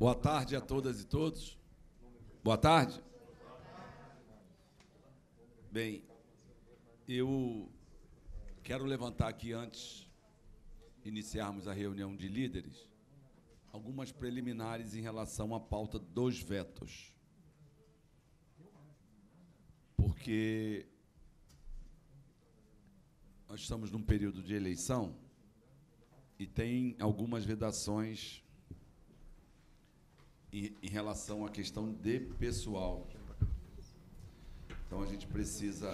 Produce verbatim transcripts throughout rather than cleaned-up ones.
Boa tarde a todas e todos. Boa tarde. Bem, eu quero levantar aqui, antes de iniciarmos a reunião de líderes, algumas preliminares em relação à pauta dos vetos. Porque nós estamos num período de eleição e tem algumas vedações em, em relação à questão de pessoal. Então, a gente precisa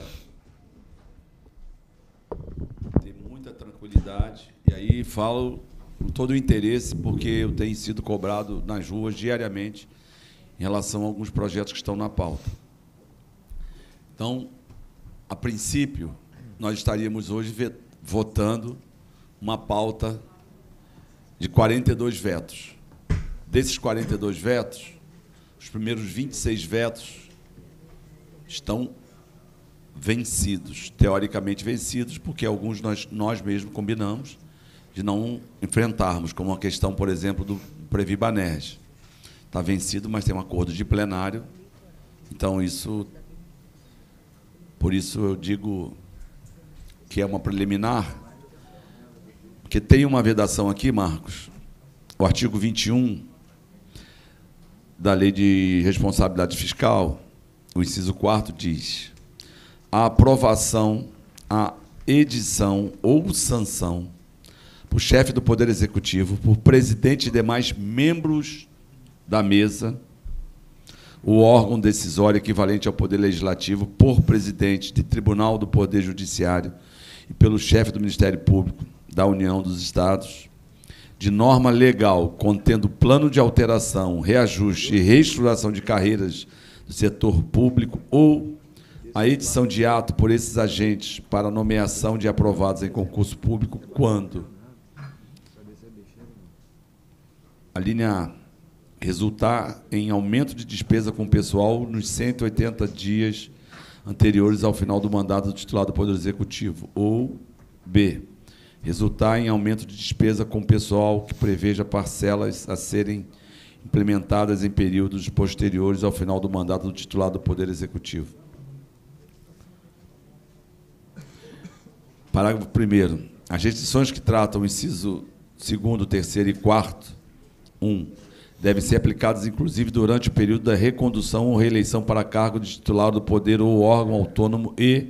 ter muita tranquilidade. E aí falo com todo o interesse, porque eu tenho sido cobrado nas ruas diariamente em relação a alguns projetos que estão na pauta. Então, a princípio, nós estaríamos hoje votando uma pauta de quarenta e dois vetos. Desses quarenta e dois vetos, os primeiros vinte e seis vetos estão vencidos, teoricamente vencidos, porque alguns nós, nós mesmos combinamos de não enfrentarmos, como a questão, por exemplo, do Previ-Banerj. Está vencido, mas tem um acordo de plenário. Então, isso... Por isso, eu digo que é uma preliminar, porque tem uma vedação aqui, Marcos, o artigo vinte e um da Lei de Responsabilidade Fiscal, o inciso quarto diz: a aprovação, a edição ou sanção por chefe do Poder Executivo, por presidente e demais membros da mesa, o órgão decisório equivalente ao Poder Legislativo, por presidente de Tribunal do Poder Judiciário e pelo chefe do Ministério Público da União dos Estados, de norma legal contendo plano de alteração, reajuste e reestruturação de carreiras do setor público ou a edição de ato por esses agentes para nomeação de aprovados em concurso público, quando a linha A resultar em aumento de despesa com o pessoal nos cento e oitenta dias anteriores ao final do mandato do titular do Poder Executivo, ou B, resultar em aumento de despesa com o pessoal que preveja parcelas a serem implementadas em períodos posteriores ao final do mandato do titular do Poder Executivo. Parágrafo primeiro. As restrições que tratam o inciso segundo, terceiro e quarto, um, devem ser aplicadas, inclusive, durante o período da recondução ou reeleição para cargo de titular do poder ou órgão autônomo e,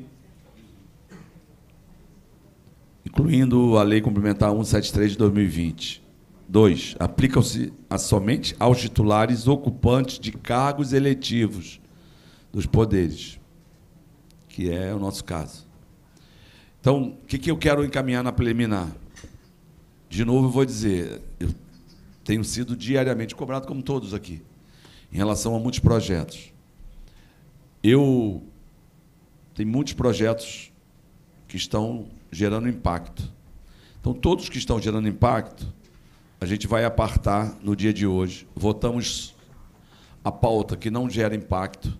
incluindo a Lei Complementar cento e setenta e três de dois mil e vinte. Dois, aplicam-se a somente aos titulares ocupantes de cargos eletivos dos poderes, que é o nosso caso. Então, o que que eu quero encaminhar na preliminar? De novo, eu vou dizer, eu tenho sido diariamente cobrado, como todos aqui, em relação a muitos projetos. Eu tenho muitos projetos que estão gerando impacto. Então, todos que estão gerando impacto, a gente vai apartar no dia de hoje. Votamos a pauta que não gera impacto.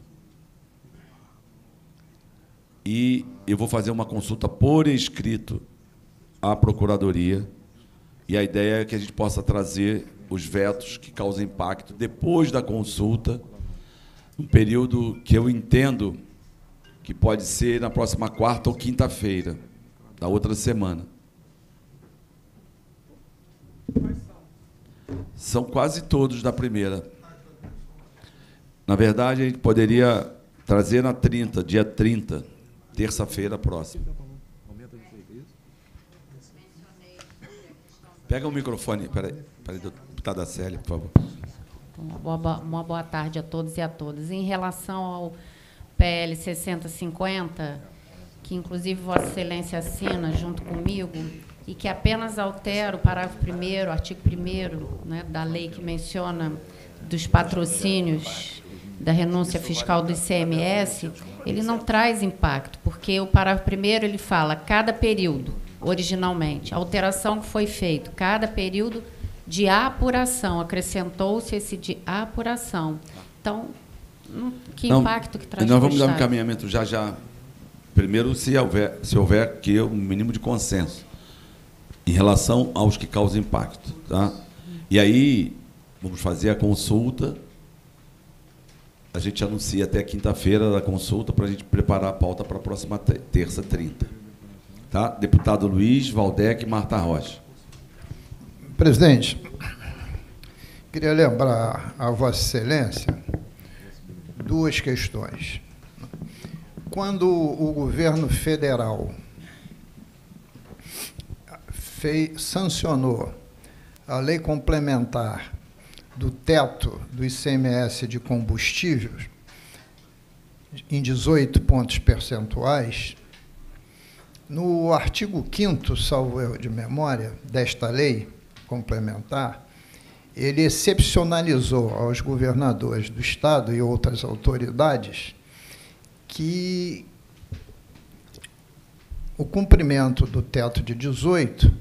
E eu vou fazer uma consulta por escrito à Procuradoria. E a ideia é que a gente possa trazer os vetos que causam impacto depois da consulta, num período que eu entendo que pode ser na próxima quarta ou quinta-feira da outra semana. São quase todos da primeira. Na verdade, a gente poderia trazer na trinta, dia trinta, terça-feira próxima. Pega o microfone, peraí, peraí, deputada Célia, por favor. Uma boa, uma boa tarde a todos e a todas. Em relação ao P L sessenta cinquenta, que, inclusive, Vossa Excelência assina junto comigo, e que apenas altera o parágrafo primeiro, artigo primeiro, né, da lei que menciona dos patrocínios da renúncia fiscal do I C M S, ele não traz impacto, porque o parágrafo primeiro ele fala cada período, originalmente, a alteração que foi feita, cada período de apuração, acrescentou-se esse de apuração. Então, que impacto que traz? Nós vamos dar um encaminhamento já, já. Primeiro, se houver, se houver aqui um mínimo de consenso em relação aos que causam impacto. Tá? E aí, Vamos fazer a consulta. A gente anuncia até quinta-feira da consulta para a gente preparar a pauta para a próxima terça, trinta. Tá? Deputado Luiz, Valdec e Marta Rocha. Presidente, queria lembrar a Vossa Excelência duas questões. Quando o governo federal fez, sancionou a lei complementar do teto do I C M S de combustíveis em dezoito pontos percentuais, no artigo quinto, salvo erro de memória, desta lei complementar, ele excepcionalizou aos governadores do Estado e outras autoridades que o cumprimento do teto de dezoito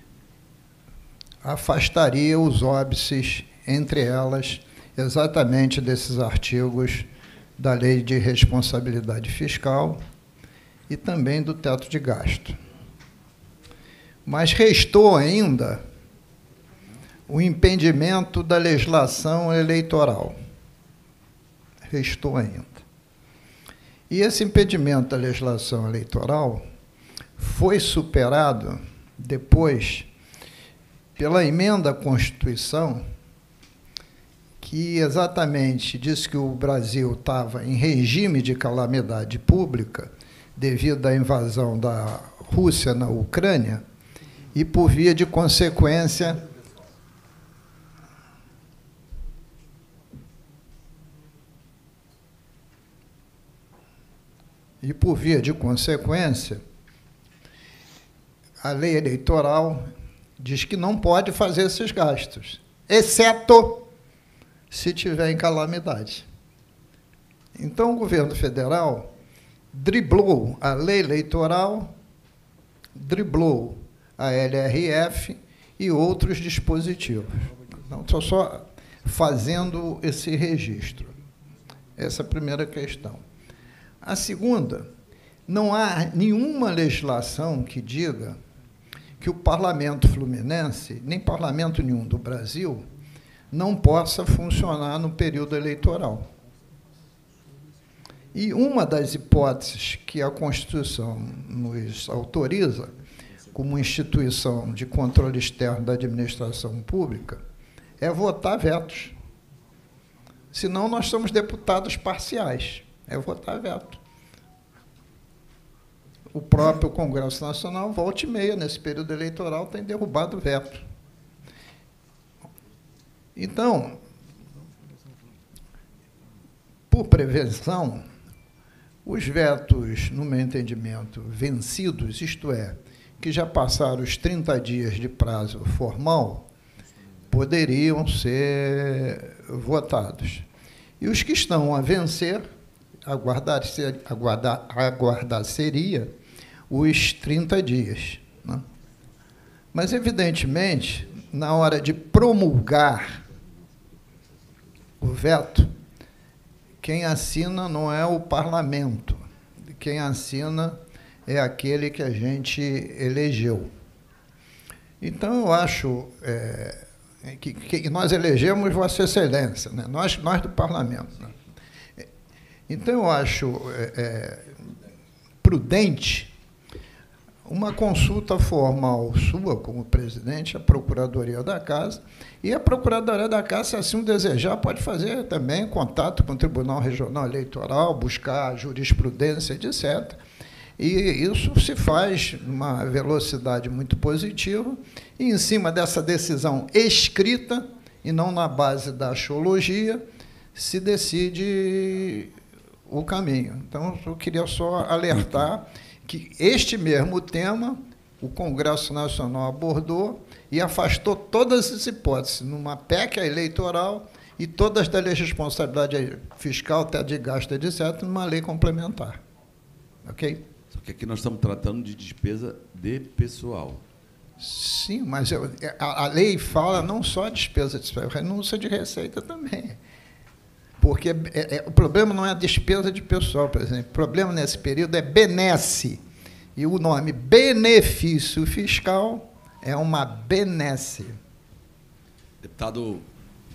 afastaria os óbices, entre elas, exatamente desses artigos da Lei de Responsabilidade Fiscal e também do teto de gasto. Mas restou ainda o impedimento da legislação eleitoral. Restou ainda. E esse impedimento da legislação eleitoral foi superado depois pela emenda à Constituição, que exatamente disse que o Brasil estava em regime de calamidade pública devido à invasão da Rússia na Ucrânia e, por via de consequência, e por via de consequência, a lei eleitoral diz que não pode fazer esses gastos, exceto se tiver em calamidade. Então, o governo federal driblou a lei eleitoral, driblou a L R F e outros dispositivos. Então, estou só fazendo esse registro. Essa é a primeira questão. A segunda, não há nenhuma legislação que diga que o parlamento fluminense, nem parlamento nenhum do Brasil, não possa funcionar no período eleitoral. E uma das hipóteses que a Constituição nos autoriza, como instituição de controle externo da administração pública, é votar vetos. Senão, nós somos deputados parciais. É votar veto. O próprio Congresso Nacional, volta e meia, nesse período eleitoral, tem derrubado o veto. Então, por prevenção, os vetos, no meu entendimento, vencidos, isto é, que já passaram os trinta dias de prazo formal, poderiam ser votados. E os que estão a vencer, aguardar, aguardar, aguardar seria os trinta dias. Né? Mas, evidentemente, na hora de promulgar o veto, quem assina não é o parlamento, quem assina é aquele que a gente elegeu. Então, eu acho é, que, que nós elegemos Vossa Excelência, né? nós, nós do parlamento. Né? Então, eu acho é, é, prudente uma consulta formal sua, como presidente, à Procuradoria da Casa, e a Procuradoria da Casa, se assim o desejar, pode fazer também contato com o Tribunal Regional Eleitoral, buscar jurisprudência, etcétera. E isso se faz numa velocidade muito positiva, e, em cima dessa decisão escrita, e não na base da axiologia, se decide o caminho. Então, eu queria só alertar que este mesmo tema o Congresso Nacional abordou e afastou todas as hipóteses numa P E C eleitoral e todas da lei de responsabilidade fiscal, teto de gasto, etcétera, numa lei complementar. Ok? Só que aqui nós estamos tratando de despesa de pessoal. Sim, mas eu, a, a lei fala não só despesa de pessoal, renúncia de receita também. Porque é, é, o problema não é a despesa de pessoal, por exemplo. O problema nesse período é benesse. E o nome benefício fiscal é uma benesse. Deputado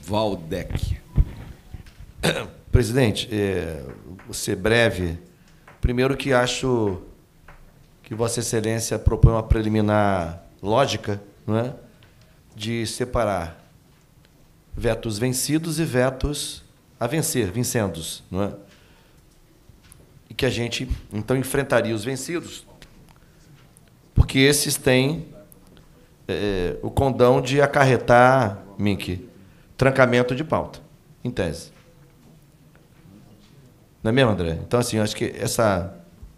Valdec. Presidente, é, vou ser breve. Primeiro que acho que Vossa Excelência propõe uma preliminar lógica, não é? De separar vetos vencidos e vetos a vencer, vincendos, não é? E que a gente, então, enfrentaria os vencidos, porque esses têm é, o condão de acarretar, Mink, trancamento de pauta, em tese. Não é mesmo, André? Então, assim, eu acho que essa,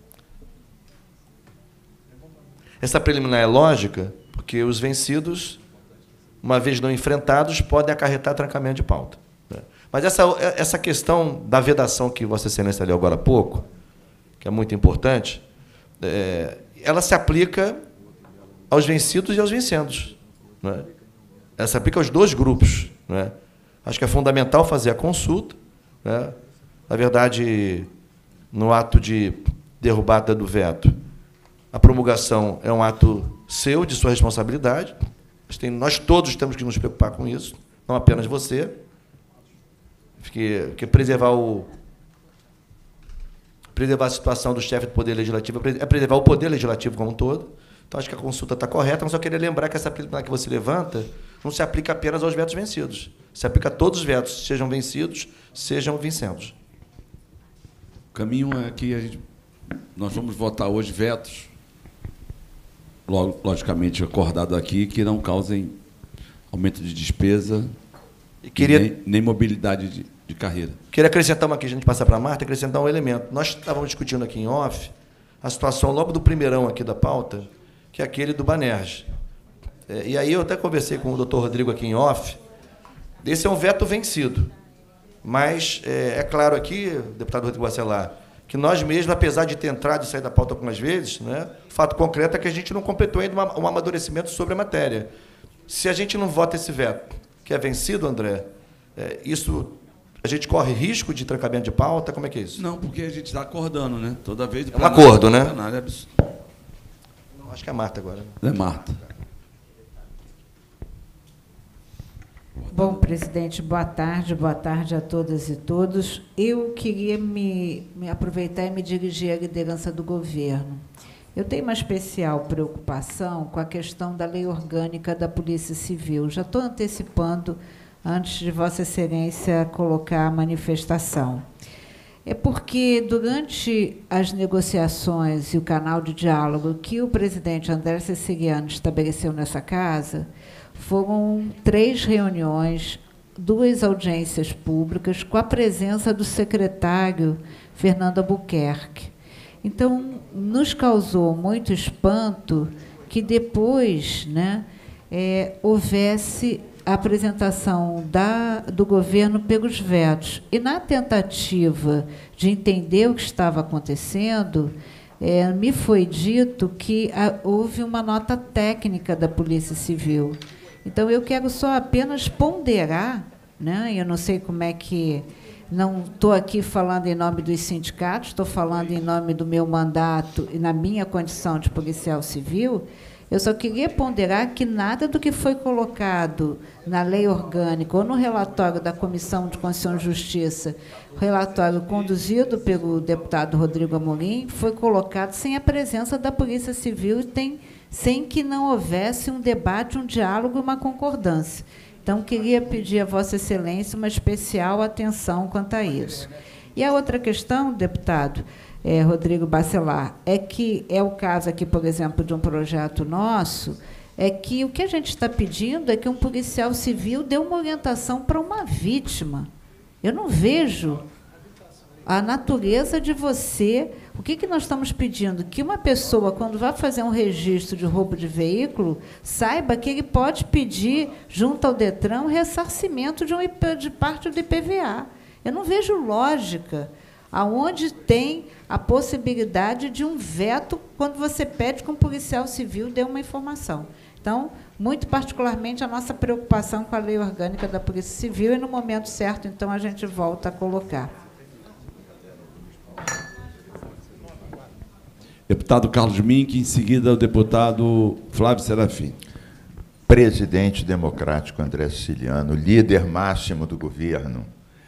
essa preliminar é lógica, porque os vencidos, uma vez não enfrentados, podem acarretar trancamento de pauta. Né? Mas essa, essa questão da vedação que Vossa Excelência leu agora há pouco, que é muito importante, é, ela se aplica aos vencidos e aos vencendos. Né? Ela se aplica aos dois grupos. Né? Acho que é fundamental fazer a consulta. Né? Na verdade, no ato de derrubada do veto, a promulgação é um ato seu, de sua responsabilidade. Nós todos temos que nos preocupar com isso, não apenas você. Porque, porque preservar, o, preservar a situação do chefe do Poder Legislativo é preservar o Poder Legislativo como um todo. Então, acho que a consulta está correta, mas só queria lembrar que essa preliminar que você levanta não se aplica apenas aos vetos vencidos. Se aplica a todos os vetos, sejam vencidos, sejam vincendos. O caminho é que a gente, nós vamos votar hoje vetos, logicamente acordado aqui, que não causem aumento de despesa e queria, nem, nem mobilidade de, de carreira. Queria acrescentar uma aqui, a gente passar para a Marta, acrescentar um elemento. Nós estávamos discutindo aqui em off a situação logo do primeirão aqui da pauta, que é aquele do Banerj. É, e aí eu até conversei com o doutor Rodrigo aqui em off. Esse é um veto vencido. Mas é, é claro aqui, deputado Rodrigo Bacelar, que nós mesmos, apesar de ter entrado e saído da pauta algumas vezes, né, o fato concreto é que a gente não completou ainda uma, um amadurecimento sobre a matéria. Se a gente não vota esse veto, que é vencido, André, é, isso a gente corre risco de trancamento de pauta? Como é que é isso? Não, porque a gente está acordando, né? Toda vez. É um acordo, né? É absurdo. Acho que é a Marta agora. É Marta. Bom, presidente, boa tarde, boa tarde a todas e todos. Eu queria me, me aproveitar e me dirigir à liderança do governo. Eu tenho uma especial preocupação com a questão da lei orgânica da Polícia Civil. Já estou antecipando, antes de Vossa Excelência colocar a manifestação. É porque, durante as negociações e o canal de diálogo que o presidente André Ceciliano estabeleceu nessa casa, foram três reuniões, duas audiências públicas, com a presença do secretário Fernando Albuquerque. Então, nos causou muito espanto que depois, né, é, houvesse a apresentação da, do governo pelos vetos. E, na tentativa de entender o que estava acontecendo, é, me foi dito que a, houve uma nota técnica da Polícia Civil. Então, eu quero só apenas ponderar, né? Eu não sei como é que... Não estou aqui falando em nome dos sindicatos, estou falando em nome do meu mandato e na minha condição de policial civil. Eu só queria ponderar que nada do que foi colocado na lei orgânica ou no relatório da Comissão de Constituição e Justiça, relatório conduzido pelo deputado Rodrigo Amorim, foi colocado sem a presença da Polícia Civil e tem, sem que não houvesse um debate, um diálogo e uma concordância. Então, queria pedir a Vossa Excelência uma especial atenção quanto a isso. E a outra questão, deputado é, Rodrigo Bacelar, é que é o caso aqui, por exemplo, de um projeto nosso, é que o que a gente está pedindo é que um policial civil dê uma orientação para uma vítima. Eu não vejo a natureza de você... O que, que nós estamos pedindo? Que uma pessoa, quando vai fazer um registro de roubo de veículo, saiba que ele pode pedir, junto ao DETRAN, um ressarcimento de, um, de parte do I P V A. Eu não vejo lógica aonde tem a possibilidade de um veto quando você pede que um policial civil dê uma informação. Então, muito particularmente, a nossa preocupação com a lei orgânica da Polícia Civil, e, no momento certo, então, a gente volta a colocar. Deputado Carlos Mink, em seguida o deputado Flávio Serafim. presidente democrático André Siciliano, líder máximo do governo.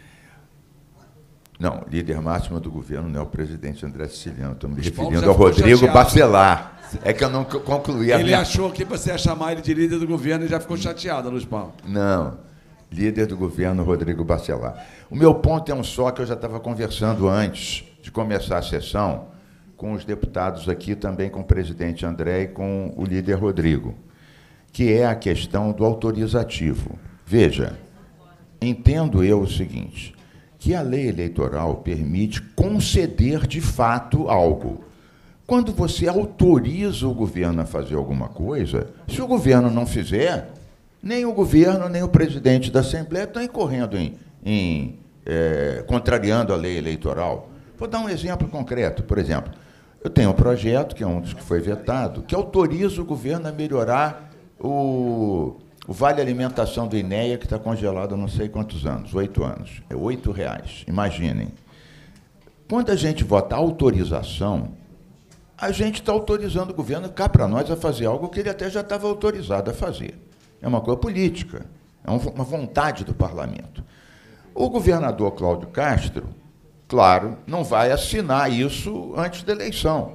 Não, líder máximo do governo não é o presidente André Siciliano, estou me referindo ao Rodrigo Bacelar. É que eu não concluí a Ele minha... achou que você ia chamar ele de líder do governo e já ficou chateado, Luiz Paulo. Não, líder do governo, Rodrigo Bacelar. O meu ponto é um só, que eu já estava conversando antes de começar a sessão com os deputados aqui, também com o presidente André e com o líder Rodrigo, que é a questão do autorizativo. Veja, entendo eu o seguinte, que a lei eleitoral permite conceder de fato algo. Quando você autoriza o governo a fazer alguma coisa, se o governo não fizer, nem o governo, nem o presidente da Assembleia estão incorrendo em, em é, contrariando a lei eleitoral. Vou dar um exemplo concreto. Por exemplo, eu tenho um projeto, que é um dos que foi vetado, que autoriza o governo a melhorar o, o Vale Alimentação do INEA, que está congelado há não sei quantos anos, oito anos. É oito reais, imaginem. Quando a gente vota autorização, a gente está autorizando o governo cá para nós a fazer algo que ele até já estava autorizado a fazer. É uma coisa política, é uma vontade do parlamento. O governador Cláudio Castro, claro, não vai assinar isso antes da eleição.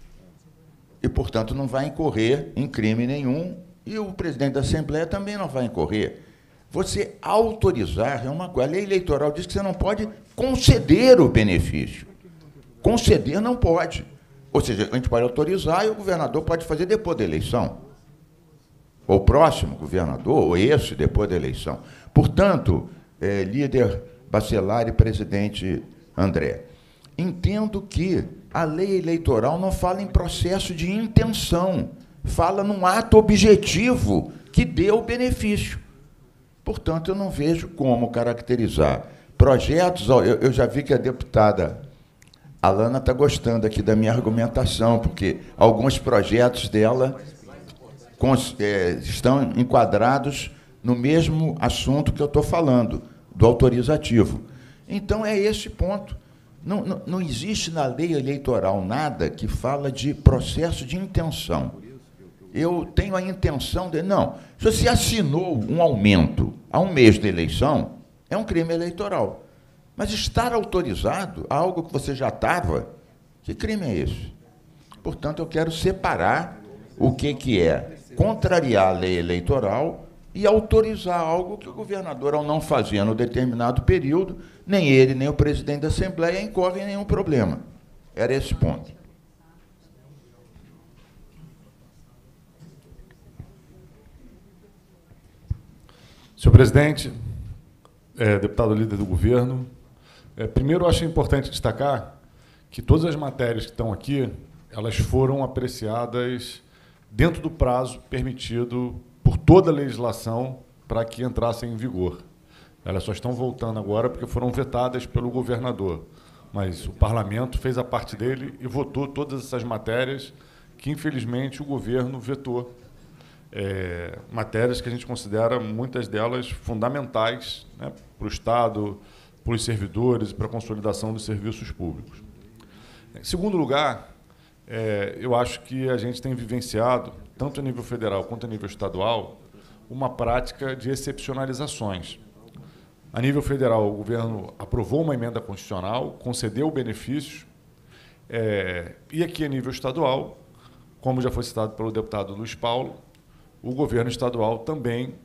E, portanto, não vai incorrer em crime nenhum, e o presidente da Assembleia também não vai incorrer. Você autorizar é uma coisa. A lei eleitoral diz que você não pode conceder o benefício. Conceder não pode. Ou seja, a gente pode autorizar e o governador pode fazer depois da eleição. Ou o próximo governador, ou esse, depois da eleição. Portanto, é, líder Bacelar e presidente André, entendo que a lei eleitoral não fala em processo de intenção, fala num ato objetivo que dê o benefício. Portanto, eu não vejo como caracterizar projetos... Eu, eu já vi que a deputada Alana está gostando aqui da minha argumentação, porque alguns projetos dela cons, é, estão enquadrados no mesmo assunto que eu estou falando, do autorizativo. Então, é esse ponto. Não, não, não existe na lei eleitoral nada que fala de processo de intenção. Eu tenho a intenção de... Não, se você assinou um aumento a um mês da eleição, é um crime eleitoral. Mas estar autorizado a algo que você já estava, que crime é esse? Portanto, eu quero separar o que, que é contrariar a lei eleitoral e autorizar algo que o governador, ao não fazer no determinado período, nem ele, nem o presidente da Assembleia incorrem em nenhum problema. Era esse ponto. Senhor presidente, é, deputado líder do governo, é, primeiro eu acho importante destacar que todas as matérias que estão aqui, elas foram apreciadas dentro do prazo permitido por toda a legislação para que entrassem em vigor. Elas só estão voltando agora porque foram vetadas pelo governador. Mas o parlamento fez a parte dele e votou todas essas matérias que, infelizmente, o governo vetou. É, matérias que a gente considera, muitas delas, fundamentais, né, para o Estado, para os servidores e para a consolidação dos serviços públicos. Em segundo lugar, é, eu acho que a gente tem vivenciado, tanto a nível federal quanto a nível estadual, uma prática de excepcionalizações. A nível federal, o governo aprovou uma emenda constitucional, concedeu benefícios, é, e aqui a nível estadual, como já foi citado pelo deputado Luiz Paulo, o governo estadual também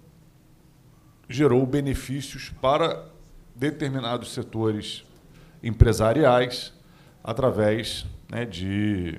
gerou benefícios para determinados setores empresariais através, né, de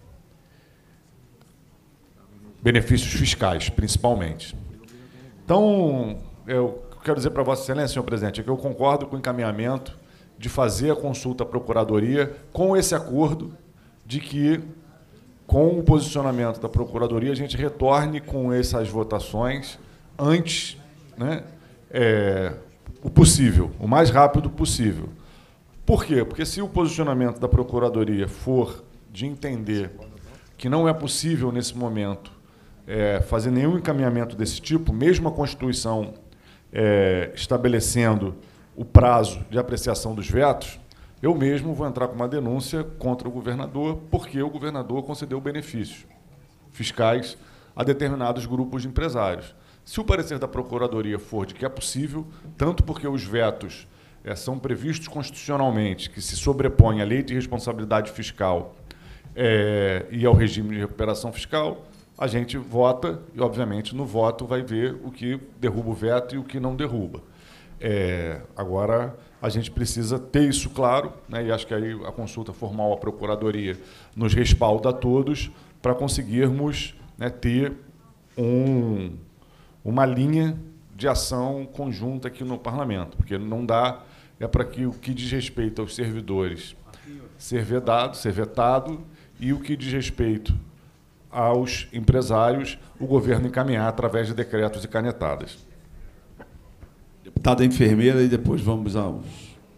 benefícios fiscais, principalmente. Então, eu quero dizer para Vossa Excelência, senhor presidente, é que eu concordo com o encaminhamento de fazer a consulta à Procuradoria com esse acordo de que, com o posicionamento da Procuradoria, a gente retorne com essas votações antes, né, é, o possível, o mais rápido possível. Por quê? Porque se o posicionamento da Procuradoria for de entender que não é possível, nesse momento, é, fazer nenhum encaminhamento desse tipo, mesmo a Constituição é, estabelecendo o prazo de apreciação dos vetos, eu mesmo vou entrar com uma denúncia contra o governador, porque o governador concedeu benefícios fiscais a determinados grupos de empresários. Se o parecer da Procuradoria for de que é possível, tanto porque os vetos é, são previstos constitucionalmente, que se sobrepõem à lei de responsabilidade fiscal é, e ao regime de recuperação fiscal, a gente vota e, obviamente, no voto vai ver o que derruba o veto e o que não derruba. É, agora, a gente precisa ter isso claro, né, e acho que aí a consulta formal à Procuradoria nos respalda a todos para conseguirmos, né, ter um... uma linha de ação conjunta aqui no Parlamento, porque não dá, é para que o que diz respeito aos servidores ser vedado, ser vetado, e o que diz respeito aos empresários, o governo encaminhar através de decretos e canetadas. Deputada enfermeira, e depois vamos aos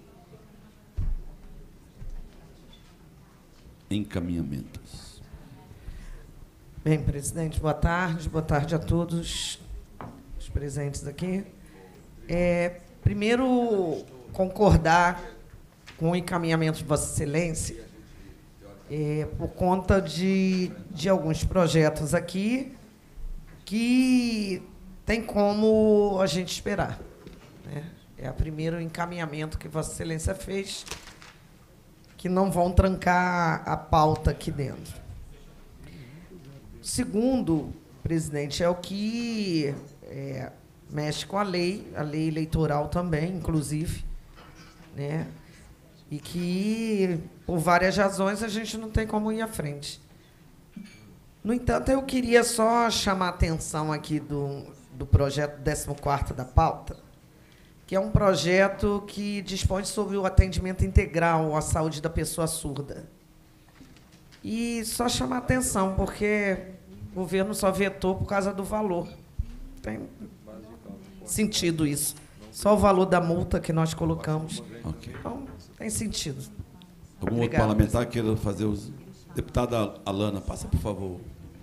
encaminhamentos. Bem, presidente, boa tarde. Boa tarde a todos os presentes aqui. É, primeiro, concordar com o encaminhamento de Vossa Excelência, é, por conta de, de alguns projetos aqui que tem como a gente esperar, né? É o primeiro encaminhamento que Vossa Excelência fez, que não vão trancar a pauta aqui dentro. Segundo, presidente, é o que é, mexe com a lei, a lei eleitoral também, inclusive, né? E que, por várias razões, a gente não tem como ir à frente. No entanto, eu queria só chamar a atenção aqui do, do projeto décimo quarto da pauta, que é um projeto que dispõe sobre o atendimento integral à saúde da pessoa surda. E só chamar a atenção, porque o governo só vetou por causa do valor. Tem sentido isso. Só o valor da multa que nós colocamos. Okay. Então, tem sentido. Algum Obrigada, outro parlamentar queira fazer os... Deputada Alana, passa, por favor.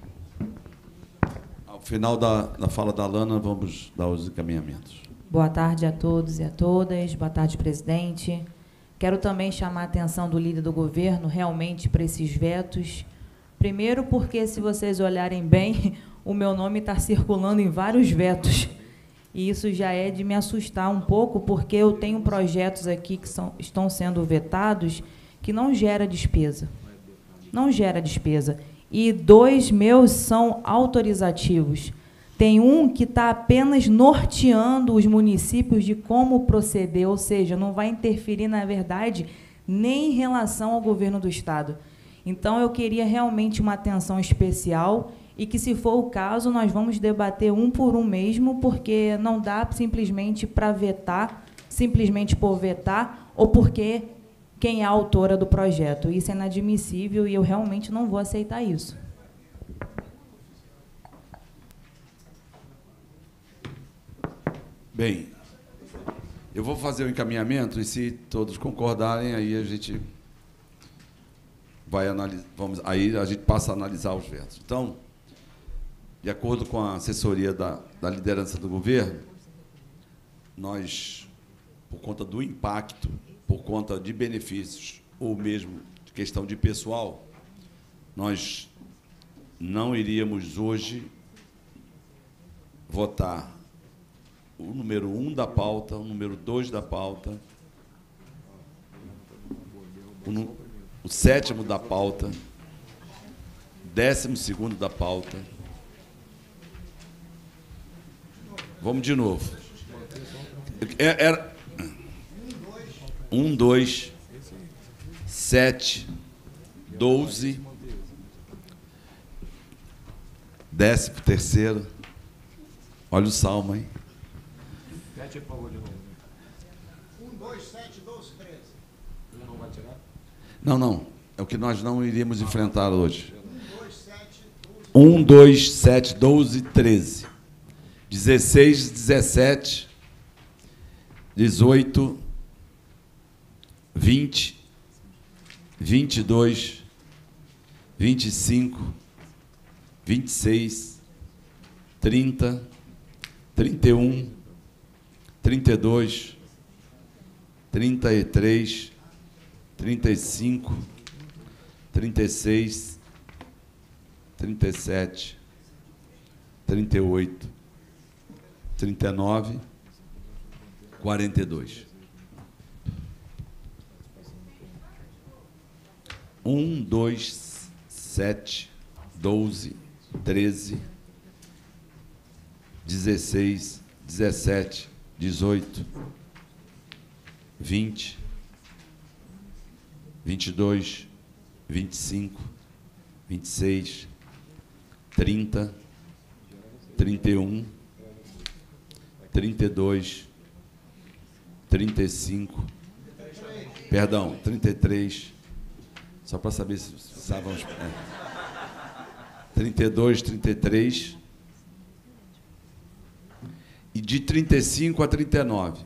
Ao final da, da fala da Alana, vamos dar os encaminhamentos. Boa tarde a todos e a todas. Boa tarde, presidente. Quero também chamar a atenção do líder do governo, realmente, para esses vetos. Primeiro, porque, se vocês olharem bem, o meu nome está circulando em vários vetos. E isso já é de me assustar um pouco, porque eu tenho projetos aqui que são, estão sendo vetados que não gera despesa. Não gera despesa. E dois meus são autorizativos. Tem um que está apenas norteando os municípios de como proceder, ou seja, não vai interferir, na verdade, nem em relação ao governo do Estado. Então, eu queria realmente uma atenção especial e que, se for o caso, nós vamos debater um por um mesmo, porque não dá simplesmente para vetar, simplesmente por vetar, ou porque quem é a autora do projeto. Isso é inadmissível e eu realmente não vou aceitar isso. Bem, eu vou fazer o encaminhamento e, se todos concordarem, aí a gente vai analisar, vamos, aí a gente passa a analisar os vetos. Então, de acordo com a assessoria da, da liderança do governo, nós, por conta do impacto, por conta de benefícios, ou mesmo de questão de pessoal, nós não iríamos hoje votar o número um da pauta, o número dois da pauta, o, nu, o sétimo da pauta, décimo segundo da pauta. Vamos de novo. Era um, dois, sete, doze, décimo terceiro. Olha o salmo aí. um, dois, sete, doze, treze. Não vai tirar? Não, não. É o que nós não iríamos enfrentar hoje. um, dois, sete, doze, treze. dezesseis, dezessete, dezoito, vinte, vinte e dois, vinte e cinco, vinte e seis, trinta, trinta e um, trinta e dois, trinta e três, trinta e cinco, trinta e seis, trinta e sete, trinta e oito, trinta e nove, quarenta e dois. Um, dois, sete, doze, treze, dezesseis, dezessete, dezoito, vinte, vinte e dois, vinte e cinco, vinte e seis, trinta, trinta e um, trinta e dois, trinta e cinco, perdão, trinta e três, só para saber se estávamos. É, trinta e dois, trinta e três, e de trinta e cinco a trinta e nove.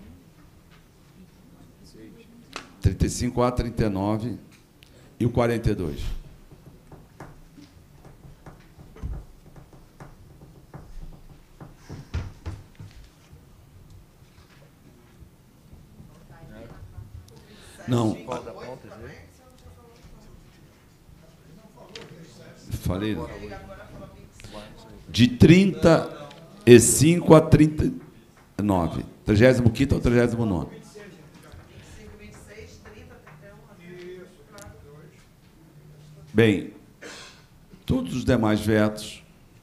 trinta e cinco a trinta e nove e o quarenta e dois. Não. Falei, não. De trinta e cinco a trinta e nove. trigésimo quinto ao trigésimo nono. Bem, todos os demais vetos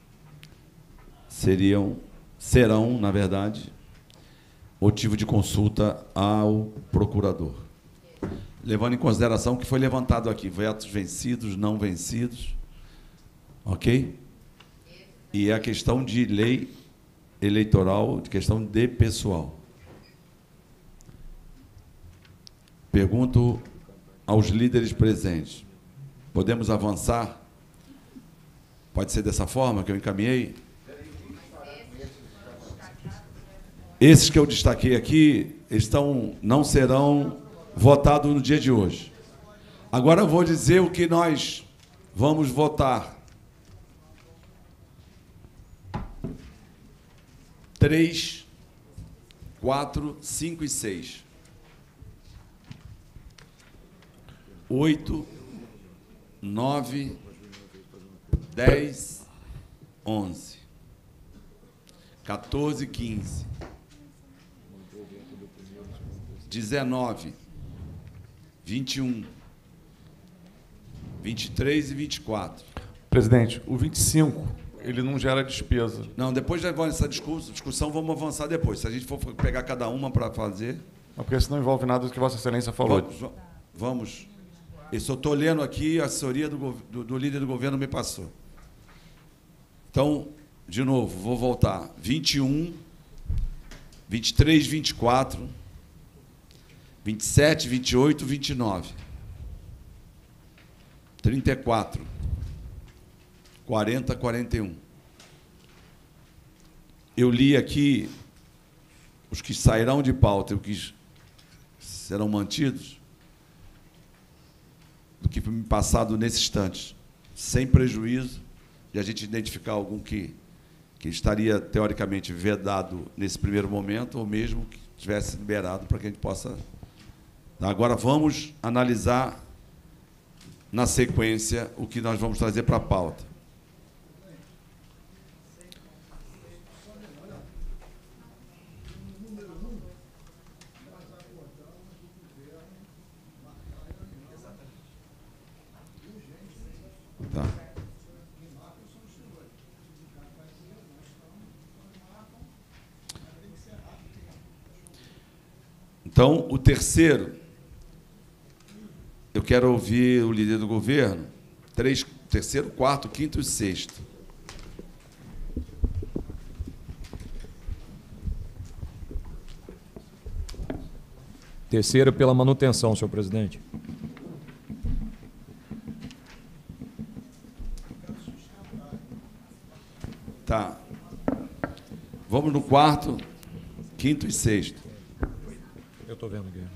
seriam, serão, na verdade, motivo de consulta ao procurador. Levando em consideração o que foi levantado aqui, vetos vencidos, não vencidos, ok? E a questão de lei eleitoral, de questão de pessoal. Pergunto aos líderes presentes, podemos avançar? Pode ser dessa forma que eu encaminhei? Esses que eu destaquei aqui estão, não serão votados no dia de hoje. Agora eu vou dizer o que nós vamos votar. Três, quatro, cinco e seis. Oito, nove, dez, onze, quatorze, quinze, dezenove, vinte e um, vinte e três e vinte e quatro. Presidente, o vinte e cinco, ele não gera despesa. Não, depois de essa discussão, discussão, vamos avançar depois. Se a gente for pegar cada uma para fazer... Porque isso não envolve nada do que Vossa Excelência falou. Vamos... vamos. Eu só estou lendo aqui, a assessoria do, do, do líder do governo me passou. Então, de novo, vou voltar. vinte e um, vinte e três, vinte e quatro, vinte e sete, vinte e oito, vinte e nove, trinta e quatro, quarenta, quarenta e um. Eu li aqui os que sairão de pauta e os que serão mantidos, do que foi me passado nesse instante, sem prejuízo de a gente identificar algum que, que estaria, teoricamente, vedado nesse primeiro momento, ou mesmo que tivesse liberado para que a gente possa... Agora vamos analisar, na sequência, o que nós vamos trazer para a pauta. Tá. Então, o terceiro, eu quero ouvir o líder do governo, três, terceiro, quarto, quinto e sexto. Terceiro, pela manutenção, senhor presidente. Tá. Vamos no quarto, quinto e sexto. Eu estou vendo aqui.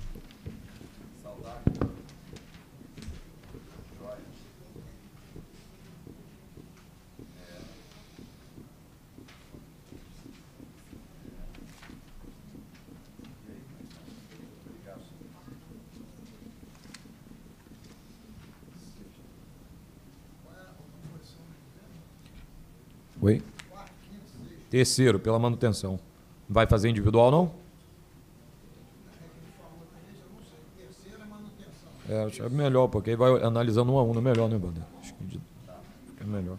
Oi? Terceiro, pela manutenção. Vai fazer individual, não? É, acho que é melhor, porque aí vai analisando um a um, não é melhor, né, Bandeira? Acho que é melhor.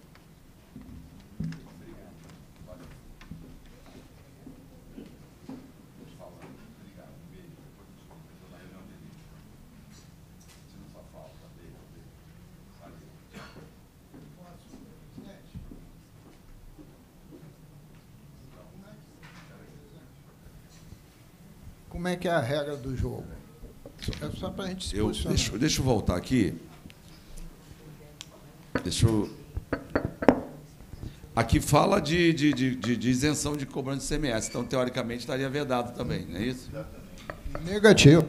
Como é que é a regra do jogo? É só para a gente se Eu, posicionar. deixa, deixa eu voltar aqui. Deixa eu... Aqui fala de, de, de, de, de isenção de cobrança de I C M S, então, teoricamente, estaria vedado também, não é isso? Negativo.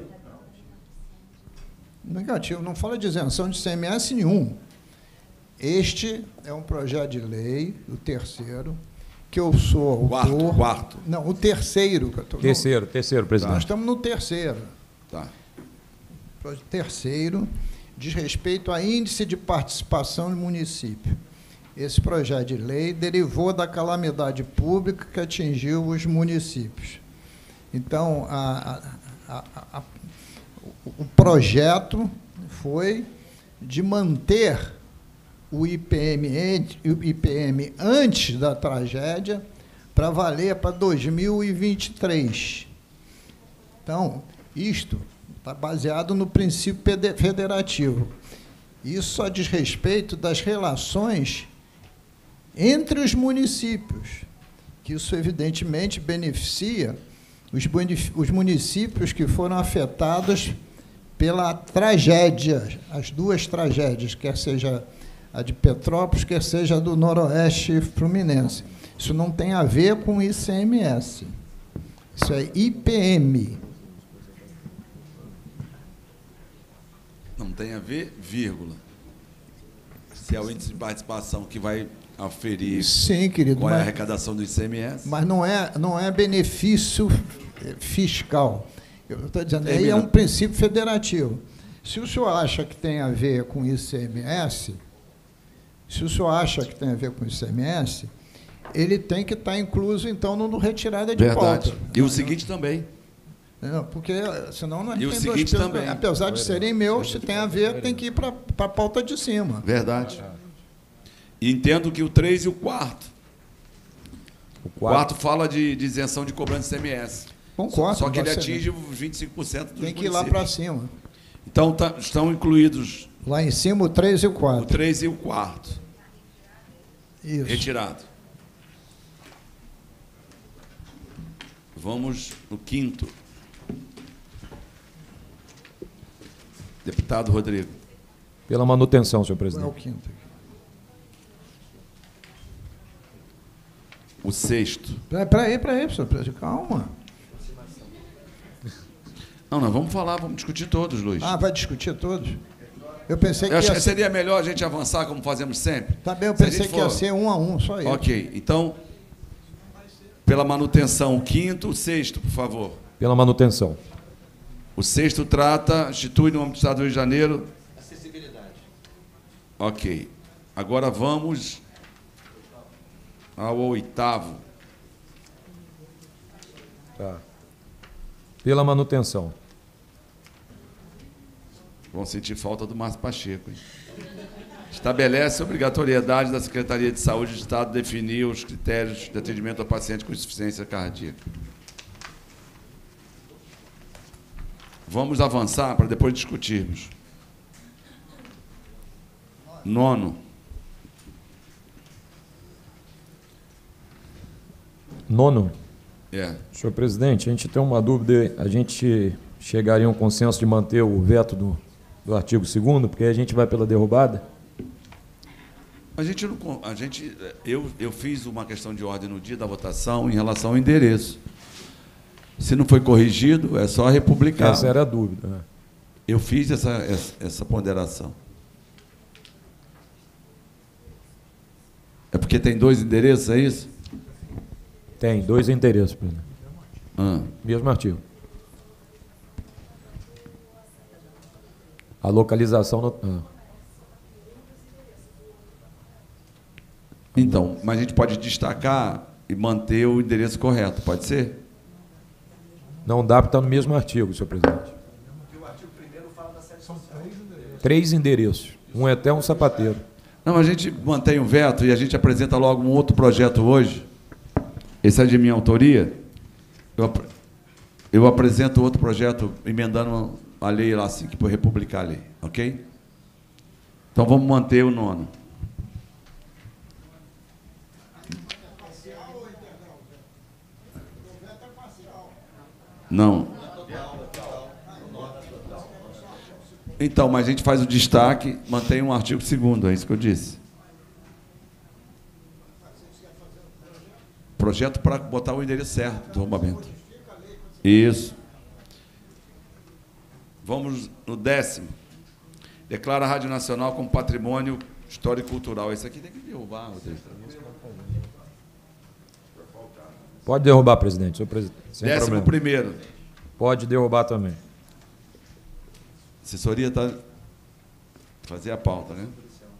Negativo. Não fala de isenção de I C M S nenhum. Este é um projeto de lei, o terceiro, que eu sou Quarto, autor... quarto. Não, o terceiro. Que eu tô, Terceiro, terceiro, presidente. Nós estamos no terceiro. Tá. O terceiro diz respeito a índice de participação do município. Esse projeto de lei derivou da calamidade pública que atingiu os municípios. Então, a, a, a, a, o projeto foi de manter o I P M, o I P M antes da tragédia para valer para dois mil e vinte e três. Então, isto está baseado no princípio federativo. Isso só diz respeito das relações entre os municípios, que isso, evidentemente, beneficia os, os municípios que foram afetados pela tragédia, as duas tragédias, quer seja a de Petrópolis, quer seja a do Noroeste Fluminense. Isso não tem a ver com I C M S. Isso é I P M. Não tem a ver, vírgula. Se é o índice de participação que vai aferir Sim, querido, qual é a mas, arrecadação do I C M S. mas não é, não é benefício fiscal. Eu estou dizendo, aí é Termina. um princípio federativo. Se o senhor acha que tem a ver com I C M S, se o senhor acha que tem a ver com I C M S, ele tem que estar incluso, então, no retirada de Verdade. pauta. E o seguinte também. Não, porque senão nós E o tem seguinte dois, também. apesar de serem meus, se tem a ver, tem que ir para a pauta de cima. Verdade. E entendo que o três e o quarto. O O quarto fala de, de isenção de cobrança de I C M S. Concordo. Só que ele você- atinge os vinte e cinco por cento dos Tem que ir lá municípios. para cima. Então, tá- estão incluídos Lá em cima, o três e o o quatro. três e o quarto. Isso. Retirado. Vamos no quinto. Deputado Rodrigo. Pela manutenção, senhor Qual é o presidente. quinto? O sexto. Para aí, para aí, senhor presidente. Calma. Não, nós vamos falar, vamos discutir todos, Luiz. Ah, vai discutir todos? Eu pensei que Eu acho ia que ser... seria melhor a gente avançar como fazemos sempre. Tá bem, eu Se a pensei gente que ia for- ser um a um, só isso. Ok, então, pela manutenção, o quinto, o sexto, por favor. Pela manutenção. O sexto trata, institui no âmbito do Estado do Rio de Janeiro. Acessibilidade. Ok. Agora vamos ao oitavo. Tá. Pela manutenção. Vão sentir falta do Márcio Pacheco. Hein? Estabelece a obrigatoriedade da Secretaria de Saúde do Estado definir os critérios de atendimento ao paciente com insuficiência cardíaca. Vamos avançar para depois discutirmos. Nono. Nono. É. Senhor presidente, a gente tem uma dúvida, a gente chegaria a um consenso de manter o veto do, do artigo segundo, porque a gente vai pela derrubada? A gente não, con- a gente, eu, eu fiz uma questão de ordem no dia da votação em relação ao endereço. Se não foi corrigido, é só republicar. Essa era a dúvida. Né? Eu fiz essa, essa, essa ponderação. É porque tem dois endereços, é isso? Tem, dois endereços, presidente. Ah. Mesmo artigo. A localização... No, ah. Então, mas a gente pode destacar e manter o endereço correto, pode ser? Não dá, porque está no mesmo artigo, senhor presidente. O artigo primeiro fala da sede social. Três endereços. Um é até um sapateiro. Não, a gente mantém o veto e a gente apresenta logo um outro projeto hoje. Esse é de minha autoria. Eu, ap eu apresento outro projeto emendando a lei lá, assim, que for republicar a lei, ok? Então vamos manter o nono. Não. Então, mas a gente faz o destaque, mantém um artigo segundo, é isso que eu disse. Projeto para botar o endereço certo do arrombamento. Isso. Vamos no décimo. Declara a Rádio Nacional como patrimônio histórico e cultural. Esse aqui tem que derrubar, Rodrigo. Pode derrubar, presidente. Senhor presidente. Sem Décimo problema. primeiro. Pode derrubar também. A assessoria está fazer a pauta, né?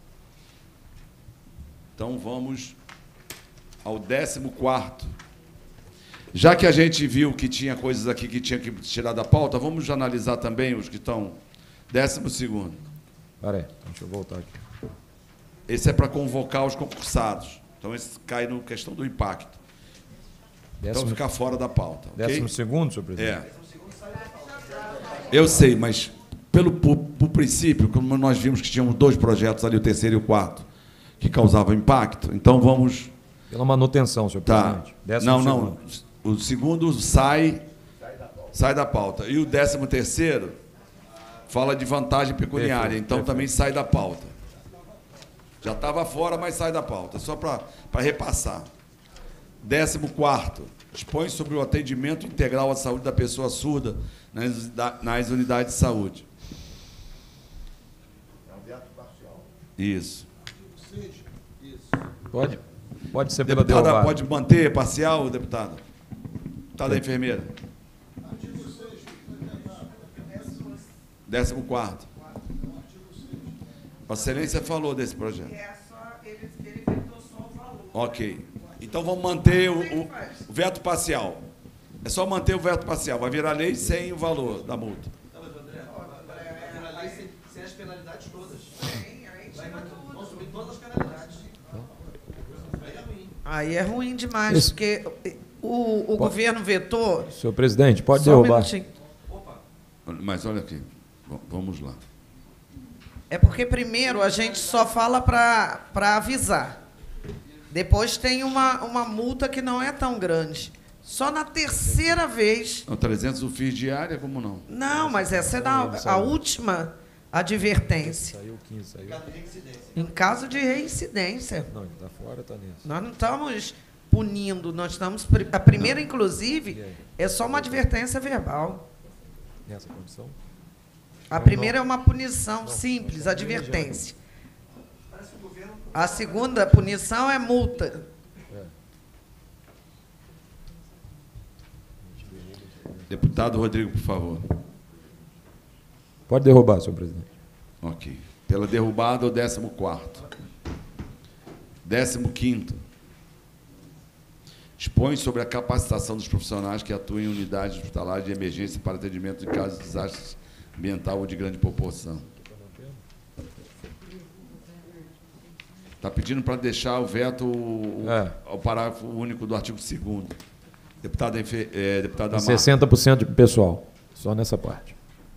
Então vamos ao décimo quarto. Já que a gente viu que tinha coisas aqui que tinha que tirar da pauta, vamos analisar também os que estão. Décimo segundo. Peraí, deixa eu voltar aqui. Esse é para convocar os concursados. Então esse cai na questão do impacto. Décimo, então fica fora da pauta. Décimo okay? segundo, senhor presidente? É. Eu sei, mas pelo por, por princípio, como nós vimos que tínhamos dois projetos ali, o terceiro e o quarto, que causavam impacto, então vamos... Pela manutenção, senhor tá. presidente. Décimo não, segundo. não. O segundo sai, sai da pauta. E o décimo terceiro fala de vantagem pecuniária, perfeito, então perfeito. Também sai da pauta. Já estava fora, mas sai da pauta, só para repassar. Décimo quarto, dispõe sobre o atendimento integral à saúde da pessoa surda nas, nas unidades de saúde. É um veto parcial. Isso. Pode? Pode ser pela deputada, derrubada. pode manter parcial, deputada? Deputada enfermeira. Décimo quarto. A excelência falou desse projeto. É só, ele, ele vetou só o valor. Ok. Então vamos manter o, o, o veto parcial. É só manter o veto parcial. Vai virar lei sem o valor da multa. Não, mas André, vai virar lei sem, sem as penalidades todas. Sim, aí vão subir todas as penalidades. Aí é ruim. Aí é ruim demais, Isso. porque o, o governo vetou... Senhor presidente, pode Só derrubar. Um minutinho. Mas olha aqui. Vamos lá. É porque, primeiro, a gente só fala para avisar. Depois tem uma, uma multa que não é tão grande. Só na terceira vez... Não, trezentos o F I I diária, como não? Não, mas essa é da, a última advertência. Saiu quinze, saiu. Em caso de reincidência. Não, ele está fora, está nesse. Nós não estamos punindo, nós estamos... A primeira, inclusive, é só uma advertência verbal. Nessa condição? A primeira é uma punição simples, advertência. A segunda punição é multa. Deputado Rodrigo, por favor. Pode derrubar, senhor presidente. Ok. Pela derrubada, o décimo quarto. Décimo quinto. Expõe sobre a capacitação dos profissionais que atuam em unidades hospitalares de emergência para atendimento de casos de desastres ambiental ou de grande proporção. Está pedindo para deixar o veto É. ao parágrafo único do artigo segundo. Deputada, é, deputada Marta. sessenta por cento de pessoal, só nessa parte.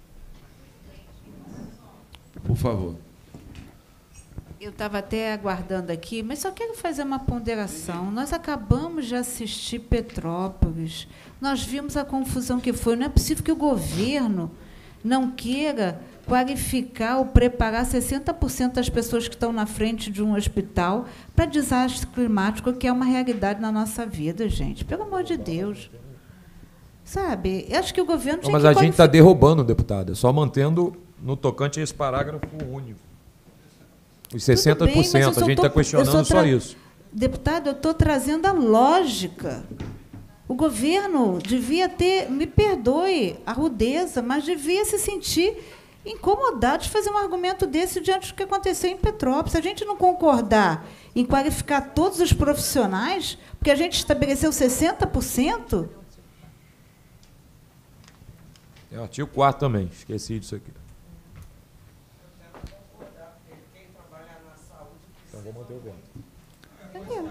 Por favor. Eu estava até aguardando aqui, mas só quero fazer uma ponderação. Nós acabamos de assistir Petrópolis, nós vimos a confusão que foi. Não é possível que o governo não queira qualificar ou preparar sessenta por cento das pessoas que estão na frente de um hospital para desastre climático, que é uma realidade na nossa vida, gente. Pelo amor de Deus. Sabe? Eu acho que o governo Não, tinha mas que a gente está qualificar. derrubando, deputada, só mantendo no tocante a esse parágrafo único. Os sessenta por cento, Tudo bem, mas eu a gente só está tô- questionando eu só só tra- isso. Deputado, eu estou trazendo a lógica. O governo devia ter, me perdoe a rudeza, mas devia se sentir incomodados de fazer um argumento desse diante do que aconteceu em Petrópolis. Se a gente não concordar em qualificar todos os profissionais, porque a gente estabeleceu sessenta por cento... É o artigo quarto também, esqueci disso aqui. Então, vou manter o voto.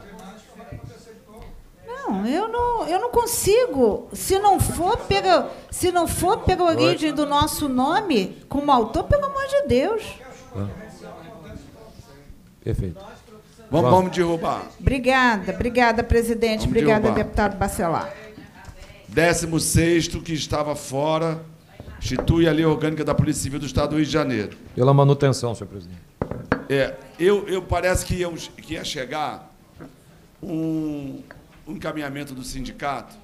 Não, eu não, eu não consigo. Se não for pela, se não for pela origem do nosso nome, como autor, pelo amor de Deus. Ah. Perfeito. Vamos, vamos derrubar. Obrigada, obrigada, presidente. Vamos obrigada, derrubar. deputado Bacelar. Décimo sexto, que estava fora, institui a Lei Orgânica da Polícia Civil do Estado do Rio de Janeiro. Pela manutenção, senhor presidente. É, eu, eu parece que ia, que ia chegar um, um encaminhamento do sindicato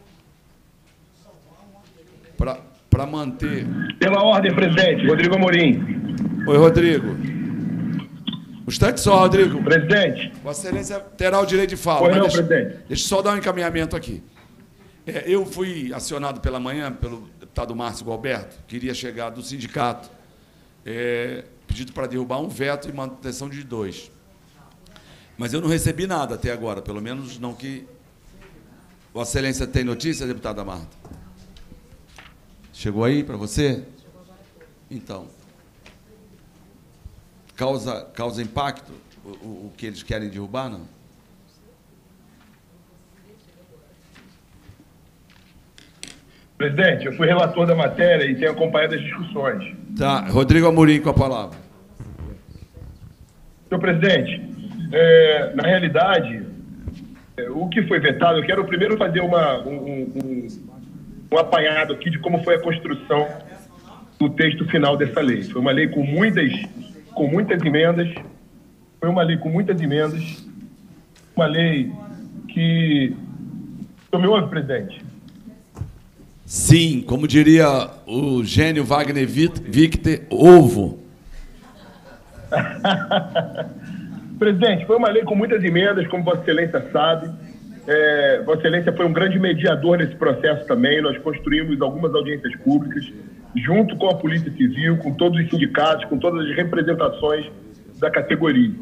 para manter... Pela ordem, presidente. Rodrigo Amorim. Oi, Rodrigo. Um instante só, Rodrigo. Presidente. Vossa Excelência terá o direito de fala. Oi, não, deixa, presidente. Deixa eu só dar um encaminhamento aqui. É, eu fui acionado pela manhã pelo deputado Márcio Gualberto, que iria chegar do sindicato, é, pedido para derrubar um veto e manutenção de dois. Mas eu não recebi nada até agora, pelo menos não que... Vossa Excelência tem notícia, deputada Marta? Chegou aí para você? Então, causa, causa impacto o, o, o que eles querem derrubar, não? Presidente, eu fui relator da matéria e tenho acompanhado as discussões. Tá, Rodrigo Amorim com a palavra. Senhor presidente, é, na realidade, é, o que foi vetado, eu quero primeiro fazer uma, um, um, um apanhado aqui de como foi a construção do texto final dessa lei. Foi uma lei com muitas, com muitas emendas, foi uma lei com muitas emendas, uma lei que... O senhor me ouve, presidente? Sim, como diria o gênio Wagner Victor, ovo. Presidente, foi uma lei com muitas emendas, como Vossa Excelência sabe. É, Vossa Excelência foi um grande mediador nesse processo também. Nós construímos algumas audiências públicas, junto com a Polícia Civil, com todos os sindicatos, com todas as representações da categoria.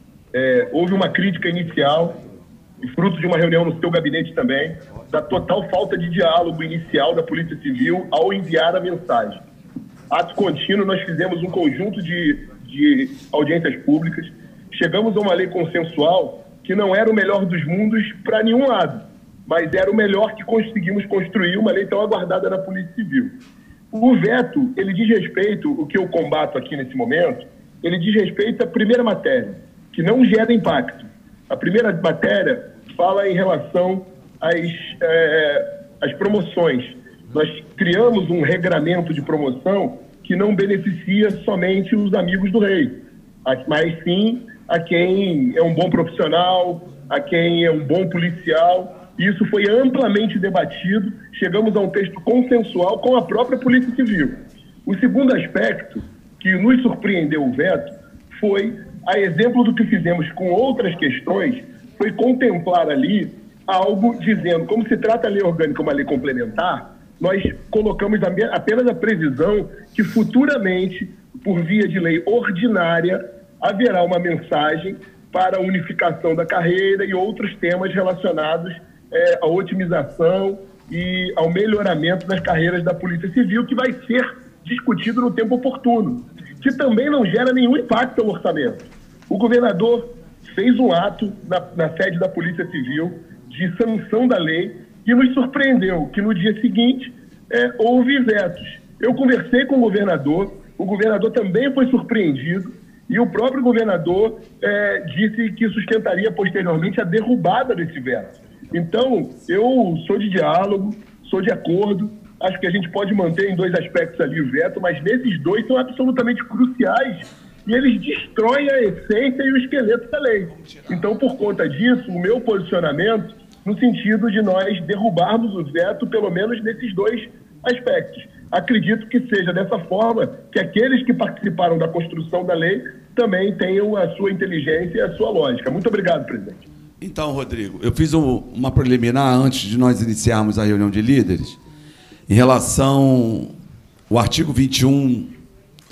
É, houve uma crítica inicial, e fruto de uma reunião no seu gabinete também, da total falta de diálogo inicial da Polícia Civil ao enviar a mensagem. Ato contínuo, nós fizemos um conjunto de, de audiências públicas, chegamos a uma lei consensual que não era o melhor dos mundos para nenhum lado, mas era o melhor que conseguimos construir, uma lei tão aguardada na Polícia Civil. O veto, ele diz respeito, o que eu combato aqui nesse momento, ele diz respeito à primeira matéria, que não gera impacto. A primeira matéria fala em relação às, é, às promoções. Nós criamos um regramento de promoção que não beneficia somente os amigos do rei, mas sim a quem é um bom profissional, a quem é um bom policial. Isso foi amplamente debatido, chegamos a um texto consensual com a própria Polícia Civil. O segundo aspecto que nos surpreendeu o veto foi, a exemplo do que fizemos com outras questões, foi contemplar ali algo dizendo, como se trata a lei orgânica uma lei complementar, nós colocamos apenas a previsão que futuramente, por via de lei ordinária, haverá uma mensagem para a unificação da carreira e outros temas relacionados é, à otimização e ao melhoramento das carreiras da Polícia Civil, que vai ser discutido no tempo oportuno, que também não gera nenhum impacto no orçamento. O governador fez um ato na, na sede da Polícia Civil de sanção da lei e nos surpreendeu que no dia seguinte é, houve vetos. Eu conversei com o governador, o governador também foi surpreendido e o próprio governador é, disse que sustentaria posteriormente a derrubada desse veto. Então, eu sou de diálogo, sou de acordo, acho que a gente pode manter em dois aspectos ali o veto, mas nesses dois são absolutamente cruciais e eles destroem a essência e o esqueleto da lei. Então, por conta disso, o meu posicionamento no sentido de nós derrubarmos o veto, pelo menos nesses dois aspectos. Acredito que seja dessa forma que aqueles que participaram da construção da lei também tenham a sua inteligência e a sua lógica. Muito obrigado, presidente. Então, Rodrigo, eu fiz um, uma preliminar antes de nós iniciarmos a reunião de líderes em relação ao artigo vinte e um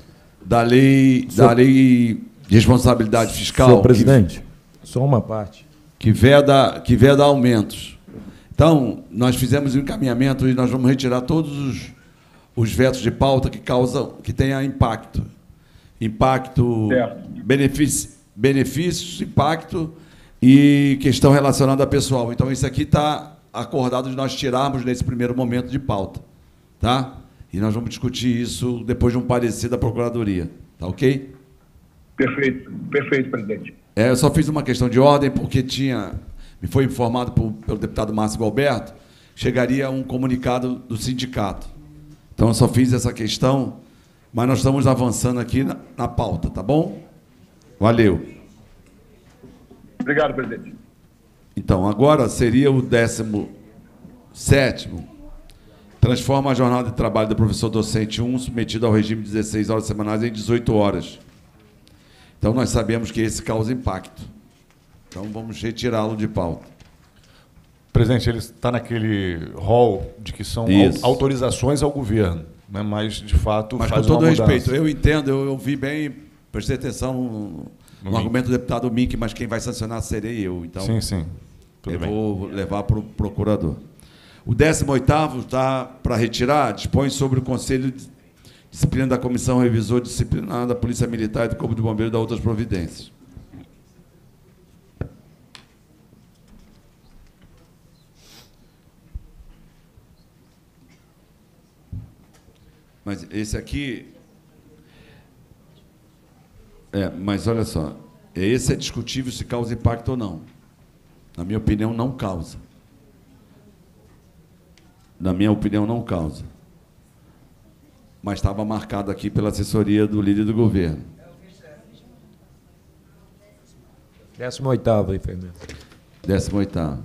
da lei, da lei de responsabilidade fiscal. Senhor presidente, que, só uma parte. Que veda, que veda aumentos. Então, nós fizemos um encaminhamento e nós vamos retirar todos os, os vetos de pauta que causam, que tenha impacto. Impacto, benefício, benefícios, impacto e questão relacionada a pessoal. Então, isso aqui está acordado de nós tirarmos nesse primeiro momento de pauta. Tá? E nós vamos discutir isso depois de um parecer da Procuradoria. Tá ok? Perfeito, perfeito, presidente. É, eu só fiz uma questão de ordem porque tinha, me foi informado por, pelo deputado Márcio Galberto, chegaria um comunicado do sindicato. Então, eu só fiz essa questão, mas nós estamos avançando aqui na, na pauta, tá bom? Valeu. Obrigado, presidente. Então, agora seria o décimo sétimo. Transforma a jornada de trabalho do professor docente um, submetido ao regime de dezesseis horas semanais, em dezoito horas. Então, nós sabemos que esse causa impacto. Então, vamos retirá-lo de pauta. Presidente, ele está naquele rol de que são Isso. autorizações ao governo, né? Mas, de fato, Mas, faz com todo uma respeito, mudança. eu entendo, eu ouvi bem, prestei atenção no, no, no argumento do deputado Mink, mas quem vai sancionar serei eu. Então, sim, sim. Tudo eu bem. vou levar para o procurador. O décimo oitavo está para retirar, dispõe sobre o Conselho de Disciplina da Comissão Revisor Disciplinar da Polícia Militar e do Corpo de Bombeiros e da outras providências. Mas esse aqui... É, mas olha só, esse é discutível se causa impacto ou não. Na minha opinião, não causa. Na minha opinião, não causa. Mas estava marcado aqui pela assessoria do líder do governo. Décimo oitavo aí, Fernando. Décimo oitavo.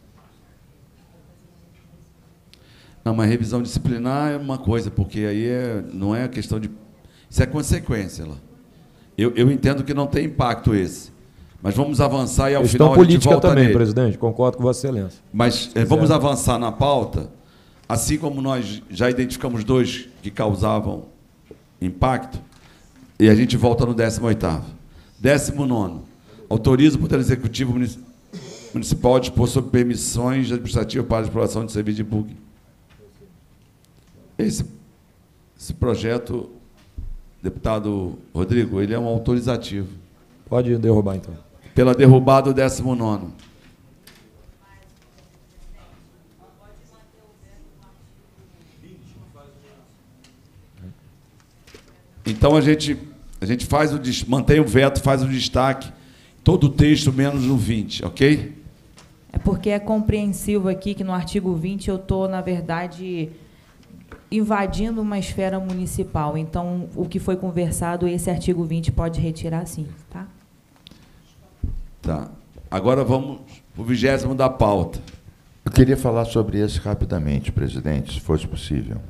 Não, mas revisão disciplinar é uma coisa, porque aí é, não é a questão de... Isso é consequência lá. Eu, eu entendo que não tem impacto esse. Mas vamos avançar e ao Questão final a gente política volta também, nele. presidente, concordo com Vossa Excelência. Mas eh, vamos avançar na pauta, assim como nós já identificamos dois que causavam impacto, e a gente volta no décimo oitavo. Décimo nono. Autoriza o Poder Executivo Municipal a dispor sobre permissões administrativas para a exploração de serviço de bug. Esse, esse projeto, deputado Rodrigo, ele é um autorizativo. Pode derrubar, então. Pela derrubada do décimo nono. Então, a gente, a gente faz o, mantém o veto, faz o destaque, todo o texto menos no vinte, ok? É porque é compreensivo aqui que no artigo vinte eu estou, na verdade, invadindo uma esfera municipal. Então, o que foi conversado, esse artigo vinte pode retirar sim, tá? Tá. Agora vamos para o vigésimo da pauta. Eu queria falar sobre esse rapidamente, presidente, se fosse possível.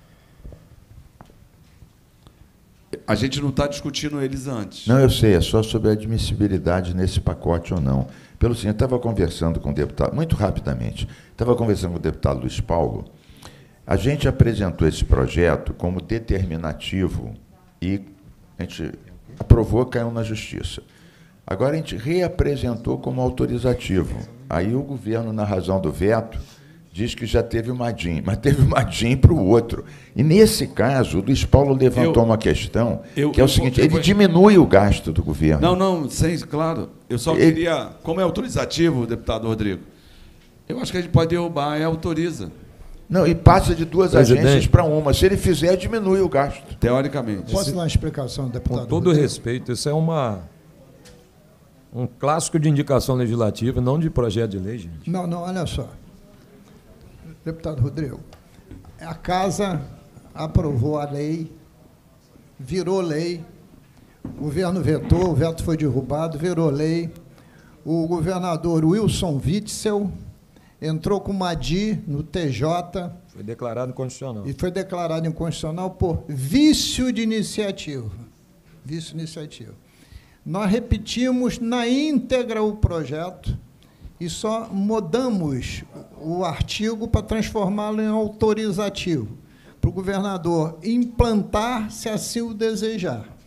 A gente não está discutindo eles antes. Não, eu sei, é só sobre a admissibilidade nesse pacote ou não. Pelo seguinte, eu estava conversando com o deputado, muito rapidamente, estava conversando com o deputado Luiz Paulo. A gente apresentou esse projeto como determinativo e a gente aprovou, caiu na justiça. Agora a gente reapresentou como autorizativo. Aí o governo, na razão do veto, diz que já teve uma D I M, mas teve uma D I M para o outro. E, nesse caso, o Luiz Paulo levantou eu, uma questão, eu, que é o eu, seguinte, eu, eu, ele diminui o gasto do governo. Não, não, sem, claro. Eu só ele, queria, como é autorizativo, deputado Rodrigo, eu acho que a gente pode derrubar, é autoriza. Não, e passa de duas presidente, agências para uma. Se ele fizer, diminui o gasto. Teoricamente. Posso dar uma explicação, deputado? Com todo Rodrigo? Respeito, isso é uma... um clássico de indicação legislativa, não de projeto de lei, gente. Não, não, olha só. Deputado Rodrigo, a Casa aprovou a lei, virou lei, o governo vetou, o veto foi derrubado, virou lei. O governador Wilson Witzel entrou com uma D I no T J. Foi declarado inconstitucional. E foi declarado inconstitucional por vício de iniciativa. Vício de iniciativa. Nós repetimos na íntegra o projeto e só mudamos o artigo para transformá-lo em autorizativo, para o governador implantar, se assim o desejar.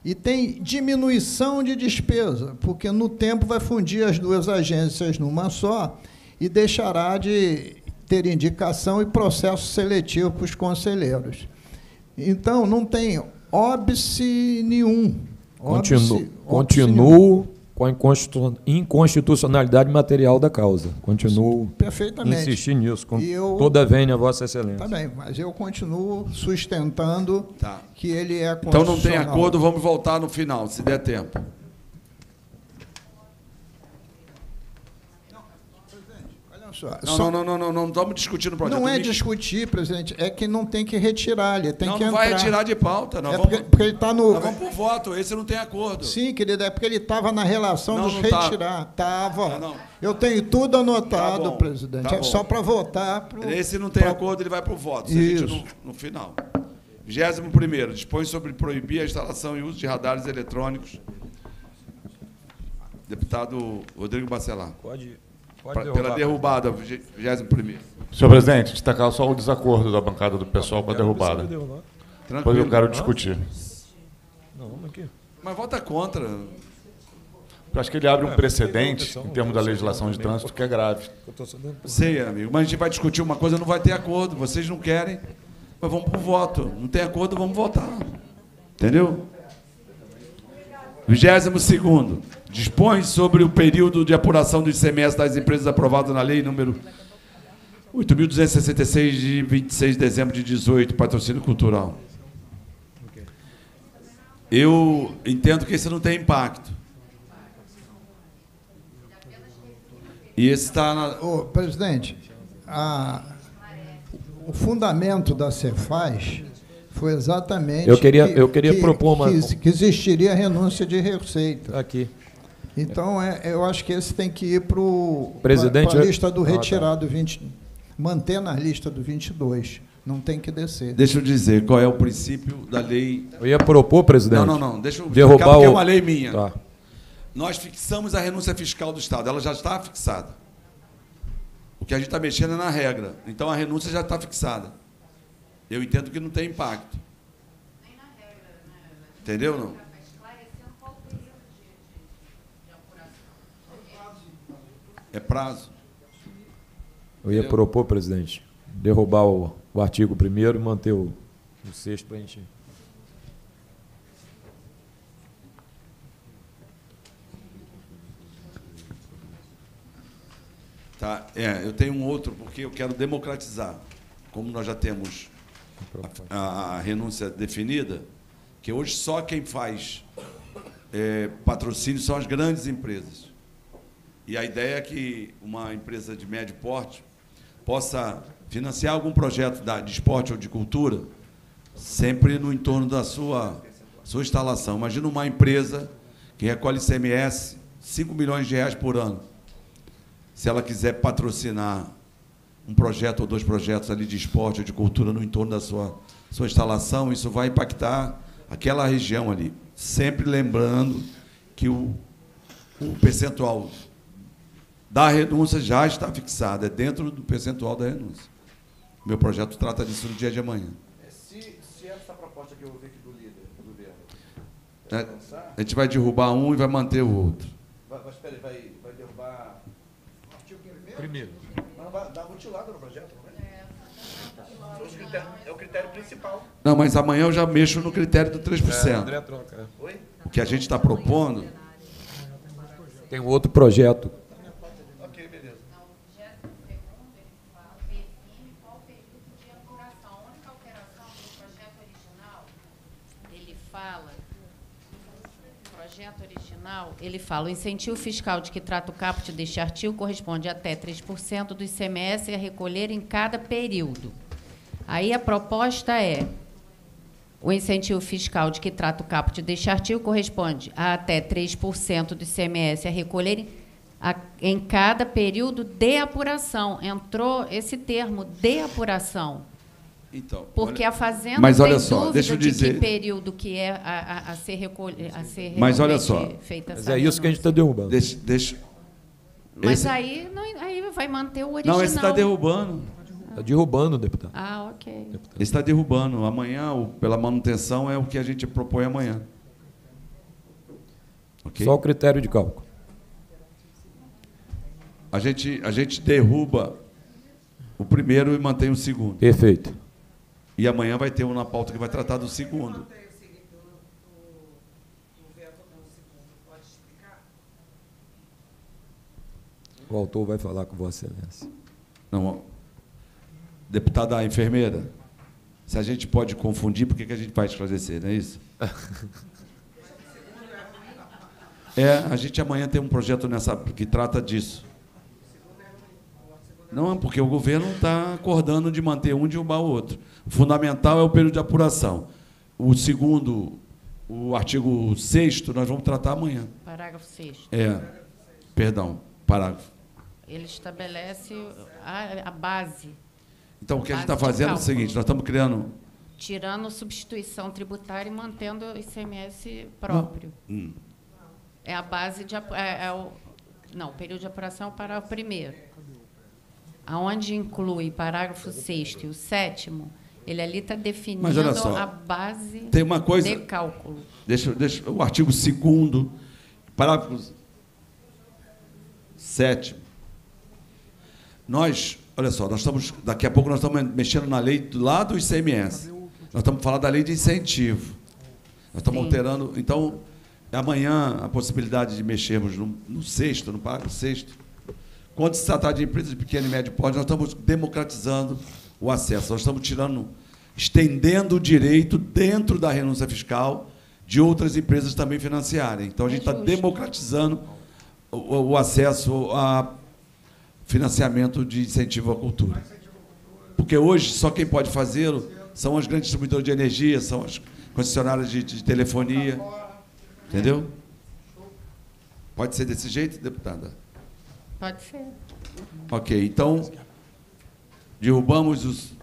E tem diminuição de despesa, porque no tempo vai fundir as duas agências numa só e deixará de ter indicação e processo seletivo para os conselheiros. Então, não tem óbice nenhum. Continuo, óbice, continuo óbice com a inconstitucionalidade material da causa. Continuo perfeitamente insistir nisso, com eu, toda a vênia, Vossa Excelência. Tá bem, mas eu continuo sustentando tá. que ele é constitucional. Então não tem acordo, vamos voltar no final, se der tempo. Não, Só... não, não, não, não, não estamos discutindo o projeto. Não é discutir, presidente, é que não tem que retirar, ele tem não, que não entrar. Não vai retirar de pauta. Nós é vamos, porque, porque ele está no... Nós vamos por voto, esse não tem acordo. Sim, querido, é porque ele estava na relação não, dos não retirar. Estava. Tá. Eu tenho tudo anotado, tá bom, presidente, tá é só para votar. Pro, esse não tem pra... acordo, ele vai para o voto, se a gente no, no final. vigésimo primeiro, dispõe sobre proibir a instalação e uso de radares eletrônicos. Deputado Rodrigo Bacelar. Pode ir. Pode derrubar, pela derrubada, vigésimo primeiro. Senhor presidente, destacar só o desacordo da bancada do pessoal com a derrubada. Depois eu quero discutir. Não, aqui. Mas vota contra. Eu acho que ele abre um precedente, em termos da legislação de trânsito, que é grave. Sei, amigo, mas a gente vai discutir uma coisa, não vai ter acordo. Vocês não querem, mas vamos para o voto. Não tem acordo, vamos votar. Entendeu? vigésimo segundo. Dispõe sobre o período de apuração do I C M S das empresas aprovado na lei número oito mil duzentos e sessenta e seis, de vinte e seis de dezembro de dezoito, patrocínio cultural. Eu entendo que esse não tem impacto. E esse está na... Ô, presidente, a, o fundamento da Cefaz foi exatamente eu queria, que, eu queria que, propor uma... que, que existiria renúncia de receita. Aqui. Então, é, eu acho que esse tem que ir para a lista do retirado, ah, tá. vinte, manter na lista do vinte e dois. Não tem que descer. Deixa eu dizer qual é o princípio da lei... Eu ia propor, presidente... Não, não, não. Deixa eu derrubar explicar, porque o... é uma lei minha. Tá. Nós fixamos a renúncia fiscal do Estado. Ela já está fixada. O que a gente está mexendo é na regra. Então, a renúncia já está fixada. Eu entendo que não tem impacto. Entendeu, não? É prazo. Eu ia Entendeu? propor, presidente, derrubar o, o artigo primeiro e manter o, o sexto para a gente... Tá, é, eu tenho um outro, porque eu quero democratizar. Como nós já temos a, a, a renúncia definida, que hoje só quem faz é, patrocínio são as grandes empresas. E a ideia é que uma empresa de médio porte possa financiar algum projeto de esporte ou de cultura, sempre no entorno da sua, sua instalação. Imagina uma empresa que recolhe I C M S, cinco milhões de reais por ano. Se ela quiser patrocinar um projeto ou dois projetos ali de esporte ou de cultura no entorno da sua, sua instalação, isso vai impactar aquela região ali. Sempre lembrando que o, o percentual da renúncia já está fixado, é dentro do percentual da renúncia. Meu projeto trata disso no dia de amanhã. Se, se essa proposta que eu ouvi aqui do líder do governo... É, a gente vai derrubar um e vai manter o outro. Vai, mas espera aí, vai, vai derrubar... Primeiro. Mas não vai dar mutilado no projeto, não é? Os critérios, é o critério principal. Não, mas amanhã eu já mexo no critério do três por cento. É, André troca. É. Oi? O que a gente está propondo... Tem um outro projeto. Ok, beleza. Ele fala... projeto original, ele fala, o incentivo fiscal de que trata o caput deste artigo corresponde a até três por cento do I C M S a recolher em cada período. Aí a proposta é, o incentivo fiscal de que trata o caput deste artigo corresponde a até três por cento do I C M S a recolher em, a, em cada período de apuração. Entrou esse termo, de apuração. Então, porque olha, a Fazenda mas olha tem só, dúvida deixa eu dizer, de que período que é a, a, a ser recolhido, a ser mas olha só, feita essa mas é isso que a gente está derrubando. Deixa, deixa, mas esse, aí, não, aí vai manter o original. não, esse está derrubando. Está derrubando, deputado. Ah, ok. Esse está derrubando. Amanhã, o, pela manutenção, é o que a gente propõe amanhã. Okay? Só o critério de cálculo. A gente, a gente derruba o primeiro e mantém o segundo. Perfeito. E amanhã vai ter um na pauta que vai tratar do segundo. O autor vai falar com Vossa Excelência. Não, deputada enfermeira, se a gente pode confundir, por que que a gente vai esclarecer, não é isso? É, a gente amanhã tem um projeto nessa, que trata disso. Não, porque o governo está acordando de manter um e derrubar o outro. O fundamental é o período de apuração. O segundo, o artigo sexto, nós vamos tratar amanhã. Parágrafo sexto. É, perdão, parágrafo. Ele estabelece a, a base. Então, o que a gente está Base de fazendo é o cálculo. seguinte, nós estamos criando... Tirando substituição tributária e mantendo o I C M S próprio. Hum. É a base de... apu- É, é o, não, o período de apuração para o primeiro. Aonde inclui parágrafo sexto e o sétimo, ele ali está definindo Mas olha só, a base tem uma coisa- de cálculo. Deixa, deixa, o artigo segundo, parágrafo sétimo. Nós, olha só, nós estamos, daqui a pouco nós estamos mexendo na lei do lado do I C M S. Nós estamos falando da lei de incentivo. Nós estamos Sim. alterando. Então, amanhã, a possibilidade de mexermos no, no sexto, no parágrafo sexto. Quando se tratar de empresas de pequeno e médio porte, nós estamos democratizando o acesso. Nós estamos tirando, estendendo o direito dentro da renúncia fiscal de outras empresas também financiarem. Então, a gente está democratizando o, o acesso a financiamento de incentivo à cultura. Porque hoje só quem pode fazê-lo são as grandes distribuidoras de energia, são as concessionárias de, de telefonia. Entendeu? Pode ser desse jeito, deputada? Pode ser. Ok, então, derrubamos os...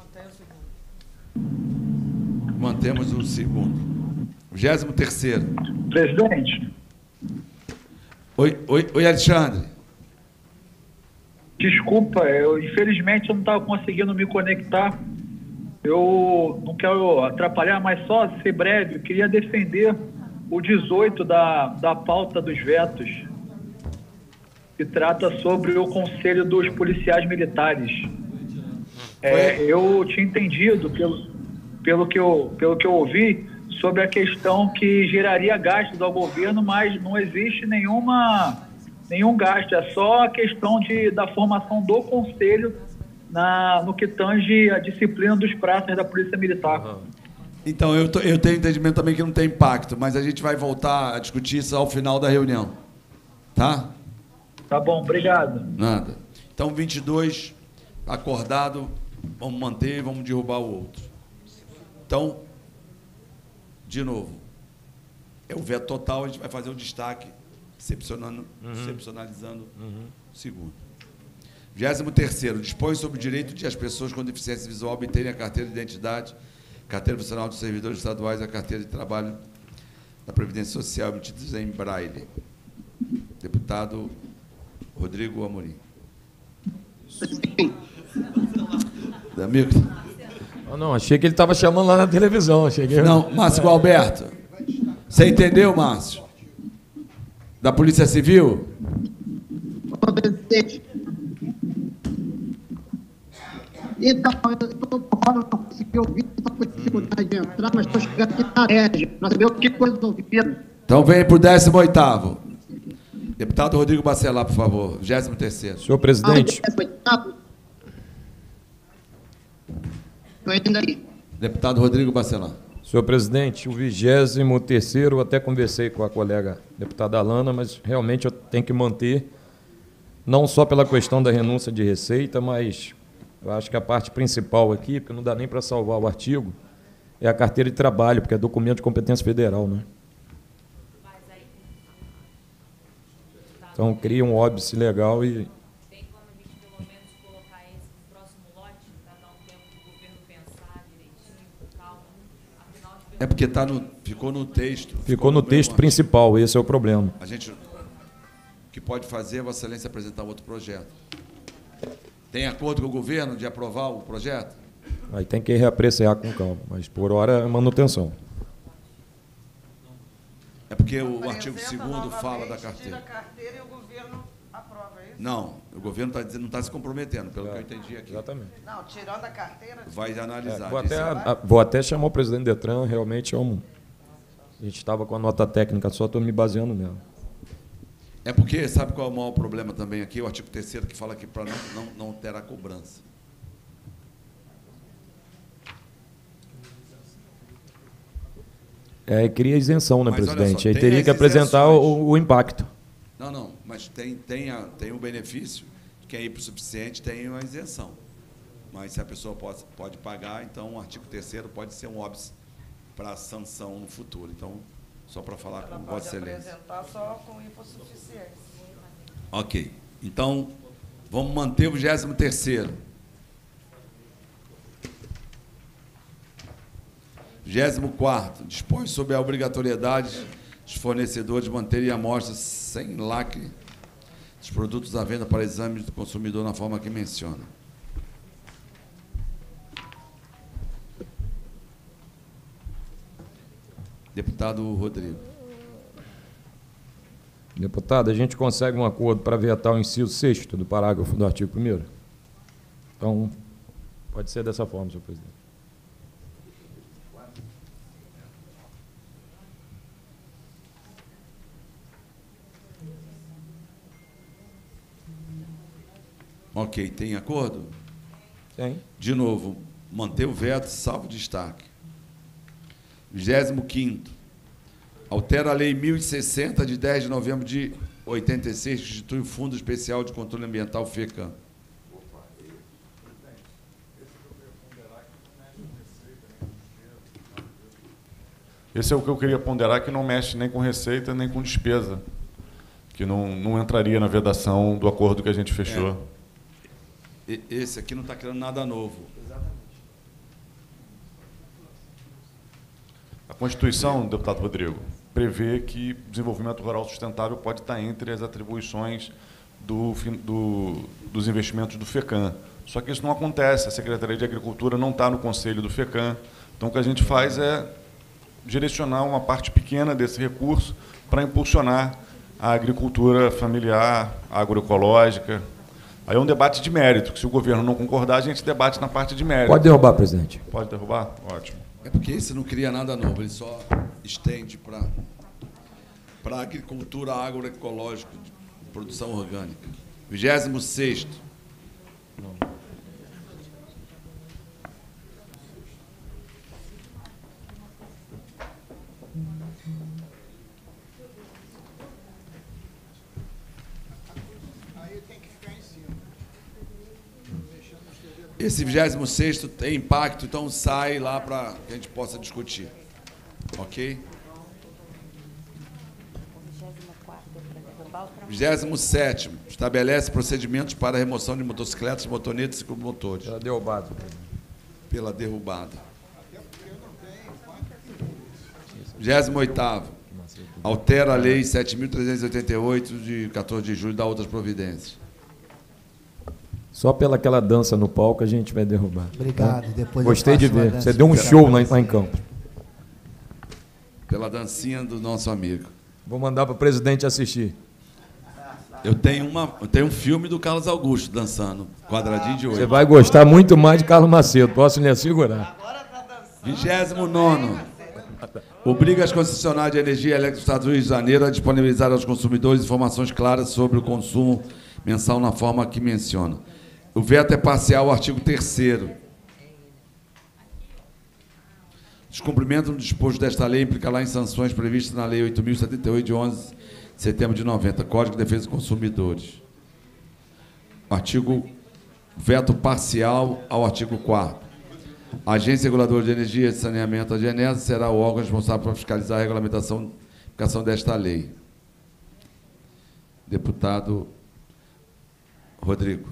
Mantemos o segundo. Vigésimo terceiro. Presidente, Oi, oi, oi, Alexandre. desculpa, eu infelizmente eu não estava conseguindo me conectar. Eu não quero atrapalhar, mas só ser breve, eu queria defender o dezoito da, da pauta dos vetos, que trata sobre o Conselho dos Policiais Militares. É, eu tinha entendido, pelo, pelo, que eu, pelo que eu ouvi, sobre a questão que geraria gastos ao governo, mas não existe nenhuma, nenhum gasto, é só a questão de, da formação do Conselho na, no que tange a disciplina dos praças da Polícia Militar. Então, eu, tô, eu tenho entendimento também que não tem impacto, mas a gente vai voltar a discutir isso ao final da reunião. Tá? Tá bom, obrigado. Nada. Então, vinte e dois, acordado, vamos manter e vamos derrubar o outro. Então, de novo, é o veto total, a gente vai fazer o destaque, excepcionando, Uhum. excepcionalizando Uhum. o segundo. Vigésimo terceiro, dispõe sobre o direito de as pessoas com deficiência visual obterem a carteira de identidade, carteira profissional dos servidores estaduais e a carteira de trabalho da Previdência Social emitidos em braille. Deputado Rodrigo Amorim. Amigo. Ah, não, achei que ele estava chamando lá na televisão. Cheguei... Não, Márcio Gualberto. Você entendeu, Márcio? Da Polícia Civil? Então, eu estou fora, não consegui ouvir, estou com dificuldade de entrar, mas estou chegando aqui na rede para saber o que foi resolvido. Então vem para o décimo oitavo. Deputado Rodrigo Bacelar, por favor. Vigésimo terceiro. Senhor presidente. Estou indo aí. Deputado Rodrigo Bacelar. Senhor presidente, o vigésimo terceiro, eu até conversei com a colega deputada Alana, mas realmente eu tenho que manter, não só pela questão da renúncia de receita, mas eu acho que a parte principal aqui, porque não dá nem para salvar o artigo, é a carteira de trabalho, porque é documento de competência federal, né? Então, cria um óbice legal e... É porque tá no, ficou no texto. Ficou no texto principal, esse é o problema. A gente, o que pode fazer é Vossa Excelência apresentar outro projeto. Tem acordo com o governo de aprovar o projeto? Aí tem que reapreciar com calma, mas por hora é manutenção. É porque porque o artigo segundo fala da carteira. Tira a carteira e o governo aprova, é isso? Não, o governo tá dizendo, não está se comprometendo, pelo É, que eu entendi aqui. Exatamente. Não, tirando a carteira... Vai analisar. É, vou, disse- até, a- vou até chamar o presidente Detran, realmente é um... A gente estava com a nota técnica, só estou me baseando nela. É porque, sabe qual é o maior problema também aqui? O artigo terceiro que fala que para não, não, não terá cobrança. É, cria isenção, né, Mas olha só, presidente? Aí tem teria as que apresentar isenções. o, o impacto. Não, não, mas tem, tem, a, tem o benefício, quem é ir para o suficiente tem uma isenção. Mas se a pessoa pode, pode pagar, então o artigo terceiro pode ser um óbice para sanção no futuro. Então, só para falar Ela com pode Vossa Excelência. apresentar só com hipossuficiência. Ok. Então, vamos manter o vigésimo terceiro. Vigésimo quarto. Dispõe sobre a obrigatoriedade dos fornecedores manterem amostras sem lacre dos produtos à venda para exame do consumidor na forma que menciona. Deputado Rodrigo. Deputado, a gente consegue um acordo para vetar o inciso sexto do parágrafo do artigo primeiro? Então, pode ser dessa forma, senhor presidente. Ok, tem acordo? Tem. De novo, manter o veto, salvo destaque. Vigésimo quinto. Altera a Lei mil e sessenta, de dez de novembro de oitenta e seis, que institui o Fundo Especial de Controle Ambiental, FECAM. Esse é o que eu queria ponderar, que não mexe nem com receita, nem com despesa, que não, não entraria na vedação do acordo que a gente fechou. É. E- Esse aqui não está criando nada novo. A Constituição, deputado Rodrigo, prevê que desenvolvimento rural sustentável pode estar entre as atribuições do, fin- do, dos investimentos do FECAM. Só que isso não acontece, a Secretaria de Agricultura não está no conselho do FECAM. Então, o que a gente faz é direcionar uma parte pequena desse recurso para impulsionar a agricultura familiar, agroecológica. Aí é um debate de mérito, que se o governo não concordar, a gente debate na parte de mérito. Pode derrubar, presidente. Pode derrubar? Ótimo. É porque esse não cria nada novo, ele só estende para para a agricultura agroecológica, de produção orgânica. Vigésimo sexto. Esse vigésimo sexto tem impacto, então sai lá para que a gente possa discutir. Ok? Vigésimo sétimo. Estabelece procedimentos para a remoção de motocicletas, motonetas e ciclomotores. Pela derrubada. Pela derrubada. Vigésimo oitavo. Altera a Lei sete mil trezentos e oitenta e oito, de quatorze de julho, dá outras providências. Só pela aquela dança no palco a gente vai derrubar. Obrigado. Depois Gostei eu de faço uma ver. dança Você deu um de show lá, lá em campo. Pela dancinha do nosso amigo. Vou mandar para o presidente assistir. Eu tenho, uma, eu tenho um filme do Carlos Augusto dançando, quadradinho de oito. Você vai gostar muito mais de Carlos Macedo, posso lhe assegurar. Vigésimo nono. Obriga as concessionárias de energia elétrica dos Estados Unidos de Janeiro a disponibilizar aos consumidores informações claras sobre o consumo mensal na forma que menciona. O veto é parcial ao artigo terceiro. Descumprimento do disposto desta lei implicará em sanções previstas na Lei oito mil e setenta e oito, de onze de setembro de noventa, Código de Defesa dos Consumidores. Artigo veto parcial ao artigo quarto. A Agência Reguladora de Energia e de Saneamento, a AGENESA, será o órgão responsável por fiscalizar a regulamentação e aplicação desta lei. Deputado Rodrigo.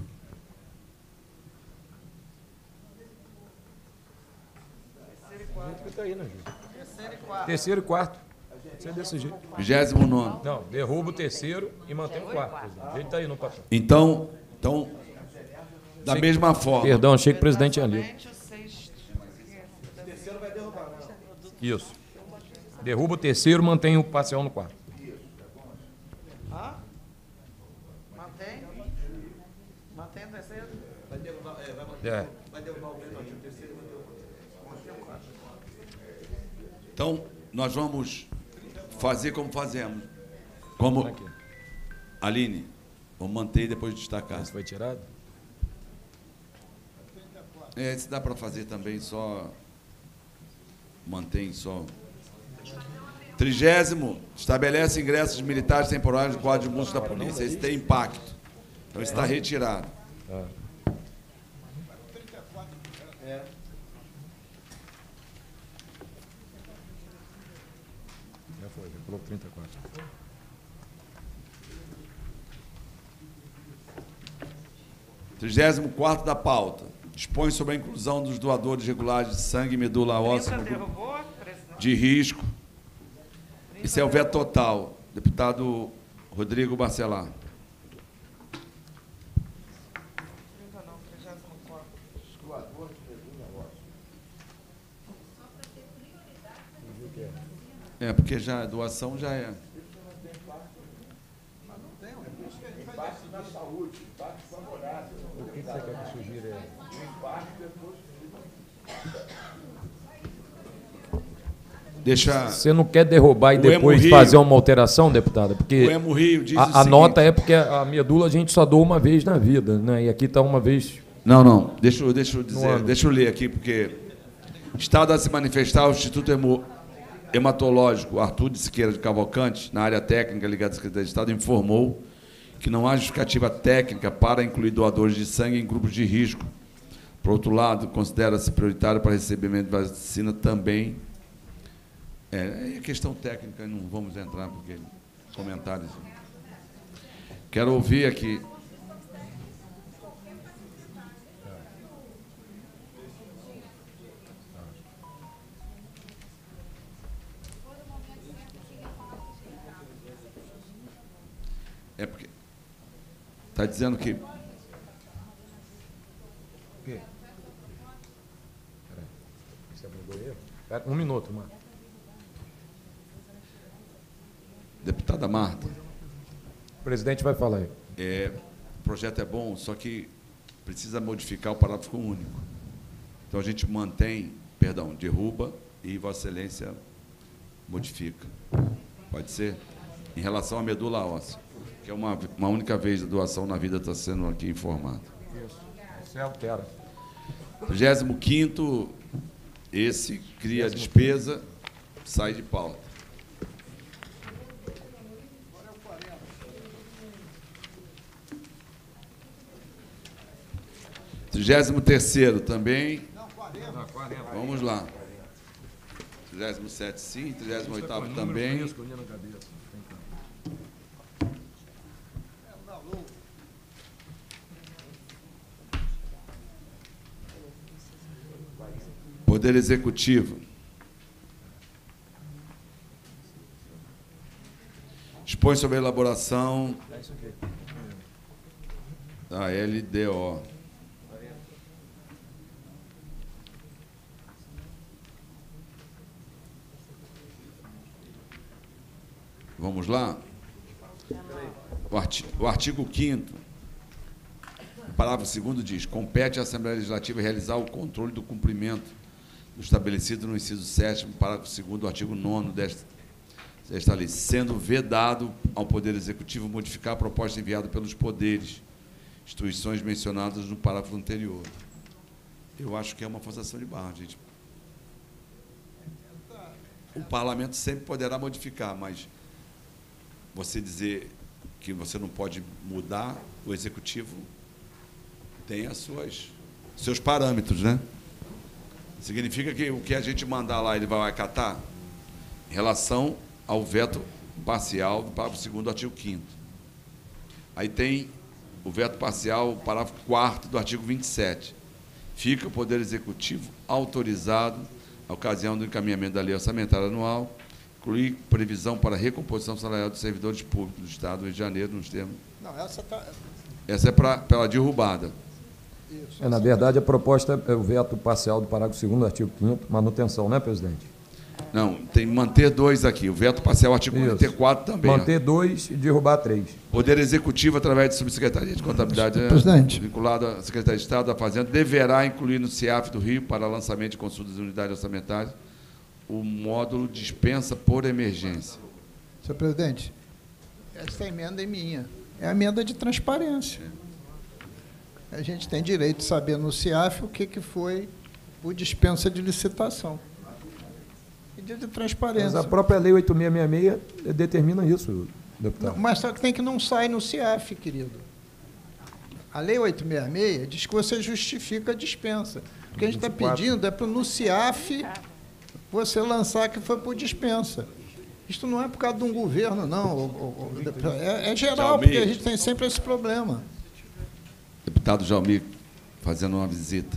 Terceiro e quarto. Isso é desse jeito. Vigésimo nono. Não, derruba o terceiro e mantém o quarto. presidente. Ele está aí no papel. Então, então da Achei mesma que- forma. Perdão, achei que o presidente ia ler. O sexto. Isso. Derruba o terceiro, mantém o parcial no quarto. Ah? Mantém? Mantém o terceiro? Vai derrubar, é, vai manter, É. vai derrubar o primeiro, o terceiro vai derrubar o quarto. Então, nós vamos fazer como fazemos. Como... Aline, vamos manter e depois destacar. Esse foi tirado? É, esse dá para fazer também, só... Mantém só... Trigésimo, estabelece ingressos militares temporários no quadro de música da polícia. Esse tem impacto. Então, esse está retirado. Ah. É. Já foi, já colocou trinta e quatro. Trigésimo quarto da pauta. Dispõe sobre a inclusão dos doadores regulares de sangue e medula óssea no grupo de risco. Esse é o veto total. Deputado Rodrigo Barcelar. É, porque já, a doação já é. Impacto na saúde, impacto favorável. O que você quer que sugira aí? Impacto depois. Deixa... Você não quer derrubar e O depois Hemorrio- fazer uma alteração, deputada? Porque O Hemorrio diz o a, a seguinte- nota é porque a medula a gente só doa uma vez na vida, né? E aqui está uma vez... Não, não. Deixa, eu- deixa eu dizer, ano. deixa eu ler aqui, porque Estado a se manifestar, o Instituto Hemo- Hematológico Arthur de Siqueira de Cavalcante, na área técnica ligada à Secretaria de Estado, informou que não há justificativa técnica para incluir doadores de sangue em grupos de risco. Por outro lado, considera-se prioritário para recebimento de vacina também. É, é questão técnica, não vamos entrar, porque comentários. Quero ouvir aqui. É porque está dizendo que... Um minuto, Marco. Deputada Marta. O presidente vai falar aí. É, o projeto é bom, só que precisa modificar o parágrafo único. Então a gente mantém, perdão, derruba e Vossa Excelência modifica. Pode ser? Em relação à medula óssea, que é uma, uma única vez a doação na vida está sendo aqui informado. Isso. Você altera. trigésimo quinto, esse cria despesa, sai de pauta. trigésimo terceiro também. Vamos lá. trigésimo sétimo sim, trigésimo oitavo também. Poder Executivo. Dispõe sobre a elaboração da L D O. Vamos lá? O artigo, o artigo quinto, o parágrafo segundo diz: compete à Assembleia Legislativa realizar o controle do cumprimento do estabelecido no inciso sétimo, parágrafo segundo do artigo nono desta, desta lei, sendo vedado ao Poder Executivo modificar a proposta enviada pelos poderes, instituições mencionadas no parágrafo anterior. Eu acho que é uma forçação de barra, gente. O parlamento sempre poderá modificar, mas você dizer que você não pode mudar, o executivo tem as suas seus parâmetros, né? Significa que o que a gente mandar lá ele vai acatar em relação ao veto parcial do parágrafo segundo do artigo quinto. Aí tem o veto parcial, o parágrafo quarto do artigo vinte e sete. Fica o Poder Executivo autorizado, na ocasião do encaminhamento da lei orçamentária anual, incluir previsão para a recomposição salarial dos servidores públicos do Estado do Rio de Janeiro, nos termos... Não, essa está... Essa é para pela derrubada. É, na verdade, a proposta é o veto parcial do parágrafo segundo do artigo quinto, manutenção, né, presidente? Não, tem manter dois aqui. O veto parcial, artigo Isso. quarenta e quatro também. Manter ó. dois e derrubar três. Poder Executivo, através de Subsecretaria de Contabilidade, Presidente. vinculada à Secretaria de Estado da Fazenda, deverá incluir no CIAF do Rio, para lançamento de consultas de unidades orçamentárias, o módulo dispensa por emergência. Senhor presidente, essa emenda é minha. É a emenda de transparência. A gente tem direito de saber no CIAF o que, que foi o dispensa de licitação. Pedido de transparência. Mas a própria Lei oito mil seiscentos e sessenta e seis determina isso, deputado. Não, mas só que tem que não sair no CIAF, querido. A Lei oito mil seiscentos e sessenta e seis diz que você justifica a dispensa. O que a gente está pedindo é para no CIAF você lançar que foi por dispensa. Isto não é por causa de um governo, não. É, é geral, porque a gente tem sempre esse problema. Deputado Jalmir, fazendo uma visita.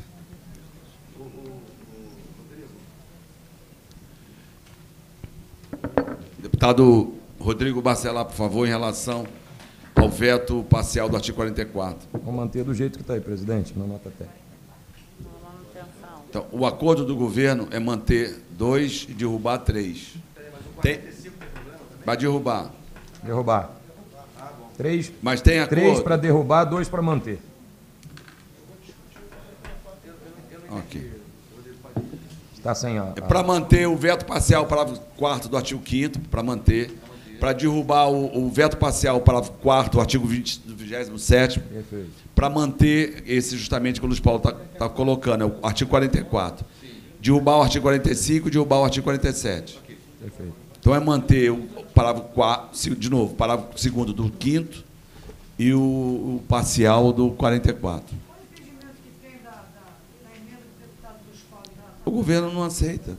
Deputado Rodrigo Barcelar, por favor, em relação ao veto parcial do artigo quarenta e quatro. Vou manter do jeito que está aí, presidente, na nota técnica. Então, o acordo do governo é manter dois e derrubar três. Tem... Vai derrubar. Derrubar. Três, Mas tem acordo. Três para derrubar, dois para manter. Ok. Está sem a... É para manter o veto parcial, parágrafo quarto do artigo quinto, para manter. Para derrubar o, o veto parcial, parágrafo quarto do artigo vinte do vigésimo sétimo. Perfeito. Para manter esse justamente que o Luiz Paulo está tá colocando, é o artigo quarenta e quatro. Derrubar o artigo quarenta e cinco e derrubar o artigo quarenta e sete. Perfeito. Então é manter o parágrafo quatro, de novo, parágrafo segundo do quinto e o, o parcial do quarenta e quatro. O governo não aceita.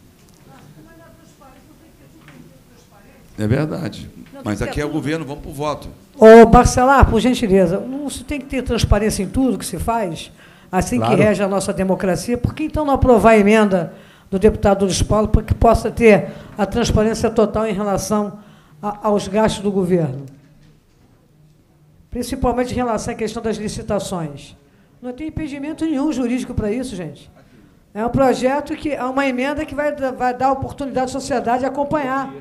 É verdade. Mas aqui é o governo, vamos para o voto. Ô, Barcelar, por gentileza, não se tem que ter transparência em tudo que se faz, assim Claro. que rege a nossa democracia, por que então não aprovar a emenda do deputado Luiz Paulo para que possa ter a transparência total em relação a, aos gastos do governo? Principalmente em relação à questão das licitações. Não tem impedimento nenhum jurídico para isso, gente. É um projeto que é uma emenda que vai, vai dar oportunidade à sociedade de acompanhar.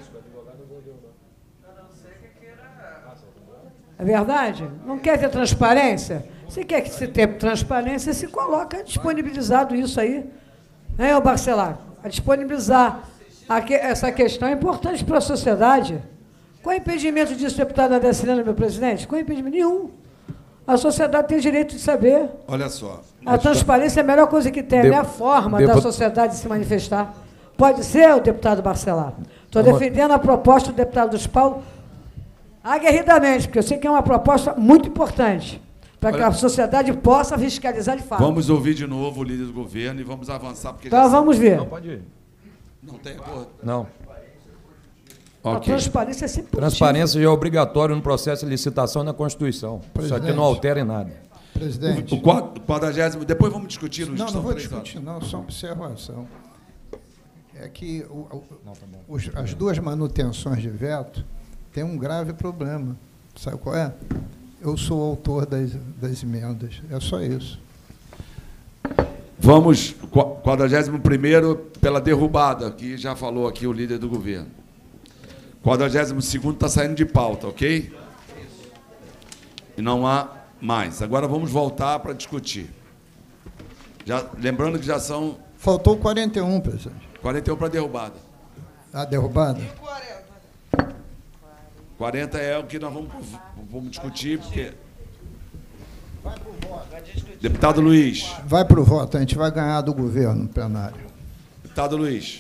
É verdade? Não quer ter transparência? Se quer que se tenha transparência, se coloca disponibilizado isso aí. Né, ô Barcelar? A disponibilizar. Aqui, essa questão é importante para a sociedade. Qual é o impedimento disso, deputado André Cilano, meu presidente? Qual é o impedimento? Nenhum. A sociedade tem direito de saber. Olha só. A transparência é a melhor coisa que tem, Dep- é a forma Depu- da sociedade se manifestar. Pode ser, o deputado Barcelar. Estou Vamos- defendendo a proposta do deputado Luiz Paulo aguerridamente, porque eu sei que é uma proposta muito importante, para que Olha- a sociedade possa fiscalizar de fato. Vamos ouvir de novo o líder do governo e vamos avançar. Porque Então já vamos ver. Não, pode ir. Não tem acordo. Não. A Ok. transparência é sempre positiva. Transparência já é obrigatório no processo de licitação na Constituição. Isso aqui Presidente. não altera em nada. Presidente. O quadro- quadragésimo, depois vamos discutir. Luiz, Não, que não são vou três horas. discutir, não, só uma observação. É que o- o- os- as duas manutenções de veto têm um grave problema. Sabe qual é? Eu sou o autor das, das emendas. É só isso. Vamos, qua- quadragésimo primeiro pela derrubada, que já falou aqui o líder do governo. quadragésimo segundo está saindo de pauta, ok? E não há mais. Agora vamos voltar para discutir. Já, lembrando que já são Faltou quarenta e um, presidente. quarenta e um para derrubada. A derrubada? quarenta é o que nós vamos, vamos discutir, porque... Deputado Luiz. Vai para o voto, a gente vai ganhar do governo no plenário. Deputado Luiz.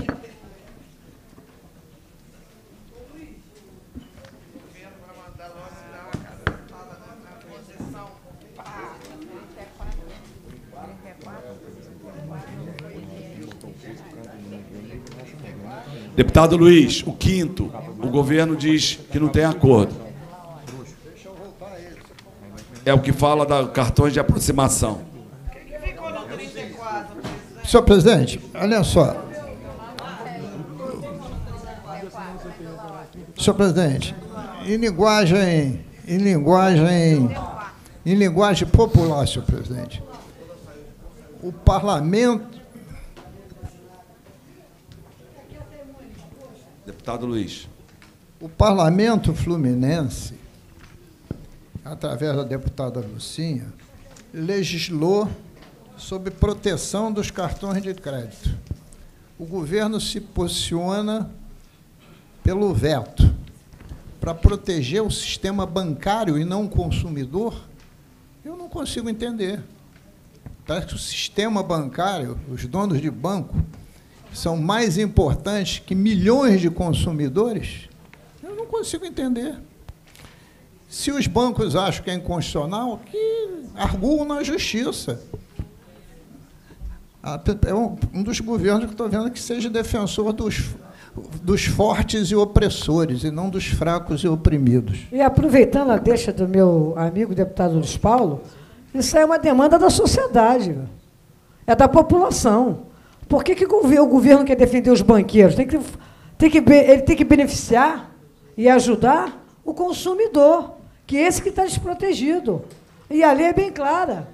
Deputado Luiz, o quinto, o governo diz que não tem acordo. É o que fala da cartões de aproximação. Senhor presidente, olha só. Senhor presidente, em linguagem, em linguagem, em linguagem popular, senhor presidente, o parlamento Deputado Luiz. O Parlamento Fluminense, através da deputada Lucinha, legislou sobre proteção dos cartões de crédito. O governo se posiciona pelo veto para proteger o sistema bancário e não o consumidor. Eu não consigo entender. Parece que o sistema bancário, os donos de banco, são mais importantes que milhões de consumidores. Eu não consigo entender. Se os bancos acham que é inconstitucional, que arguam na justiça. É um dos governos que estou vendo que seja defensor dos, dos fortes e opressores, e não dos fracos e oprimidos. E aproveitando a deixa do meu amigo deputado Luiz Paulo, isso é uma demanda da sociedade, é da população. Por que, que o governo quer defender os banqueiros? Tem que, tem que, ele tem que beneficiar e ajudar o consumidor, que é esse que está desprotegido. E a lei é bem clara.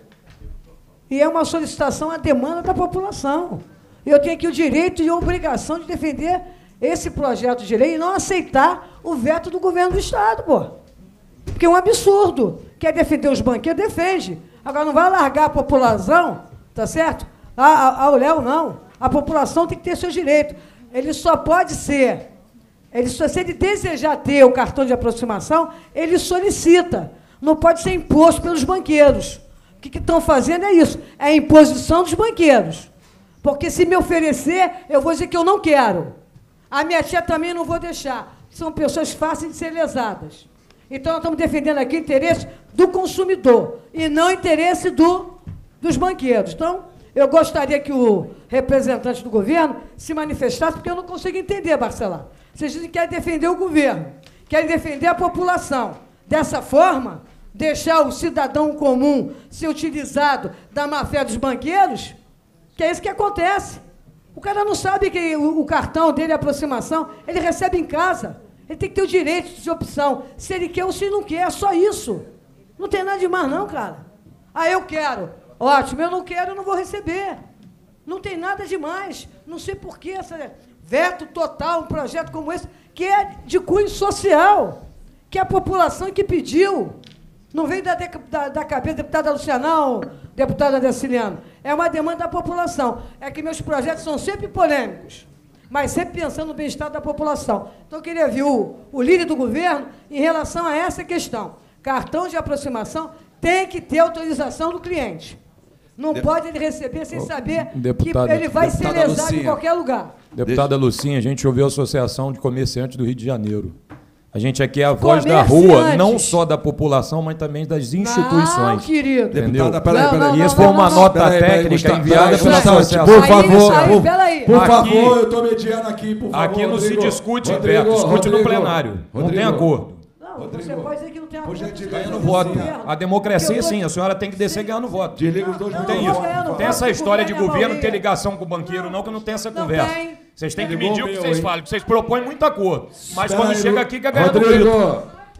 E é uma solicitação, a demanda da população. Eu tenho aqui o direito e a obrigação de defender esse projeto de lei e não aceitar o veto do governo do Estado, pô. Porque é um absurdo. Quer defender os banqueiros, defende. Agora, não vai largar a população, tá certo? Ao Léo, não. A população tem que ter seus direitos. Ele só pode ser, ele só, se ele desejar ter o cartão de aproximação, ele solicita. Não pode ser imposto pelos banqueiros. O que estão fazendo é isso, é a imposição dos banqueiros. Porque se me oferecer, eu vou dizer que eu não quero. A minha tia também não vou deixar. São pessoas fáceis de ser lesadas. Então, nós estamos defendendo aqui o interesse do consumidor e não o interesse do, dos banqueiros. Então, eu gostaria que o representante do governo se manifestasse, porque eu não consigo entender, Barcelar. Vocês dizem que querem defender o governo, querem defender a população. Dessa forma, deixar o cidadão comum ser utilizado da má-fé dos banqueiros, que é isso que acontece. O cara não sabe que o, o cartão dele, a aproximação, ele recebe em casa. Ele tem que ter o direito de opção, se ele quer ou se não quer, é só isso. Não tem nada de mais não, cara. Ah, eu quero. Ótimo, eu não quero, eu não vou receber. Não tem nada de mais. Não sei por que essa veto total, um projeto como esse, que é de cunho social, que é a população que pediu. Não veio da, da, da cabeça da deputada Luciana, não, deputada Deciliano. É uma demanda da população. É que meus projetos são sempre polêmicos, mas sempre pensando no bem-estar da população. Então, eu queria ver o, o líder do governo em relação a essa questão. Cartão de aproximação tem que ter autorização do cliente. Não de... pode ele receber sem saber deputada, que ele vai ser lesado Lucinha. Em qualquer lugar. Deputada Lucinha, a gente ouviu a Associação de Comerciantes do Rio de Janeiro. A gente aqui é a voz da rua, não só da população, mas também das instituições. Não, querido. Deputada, peraí, peraí. E isso foi uma nota técnica enviada pela associação. Por favor, por favor, eu estou mediando aqui, por favor. Aqui não se discute em veto, discute no plenário. Não tem acordo. Rodrigo, você pode dizer que não tem acordo. Ganhando voto. A democracia, sim, a senhora tem que descer ganhando voto. Desliga os dois. Não tem isso. Não tem essa história de governo ter ligação com o banqueiro, não, que não tem essa conversa. Vocês têm que medir o que vocês falam, que vocês propõem muito acordo. Mas quando chega aqui, quer ganhar no Rodrigo,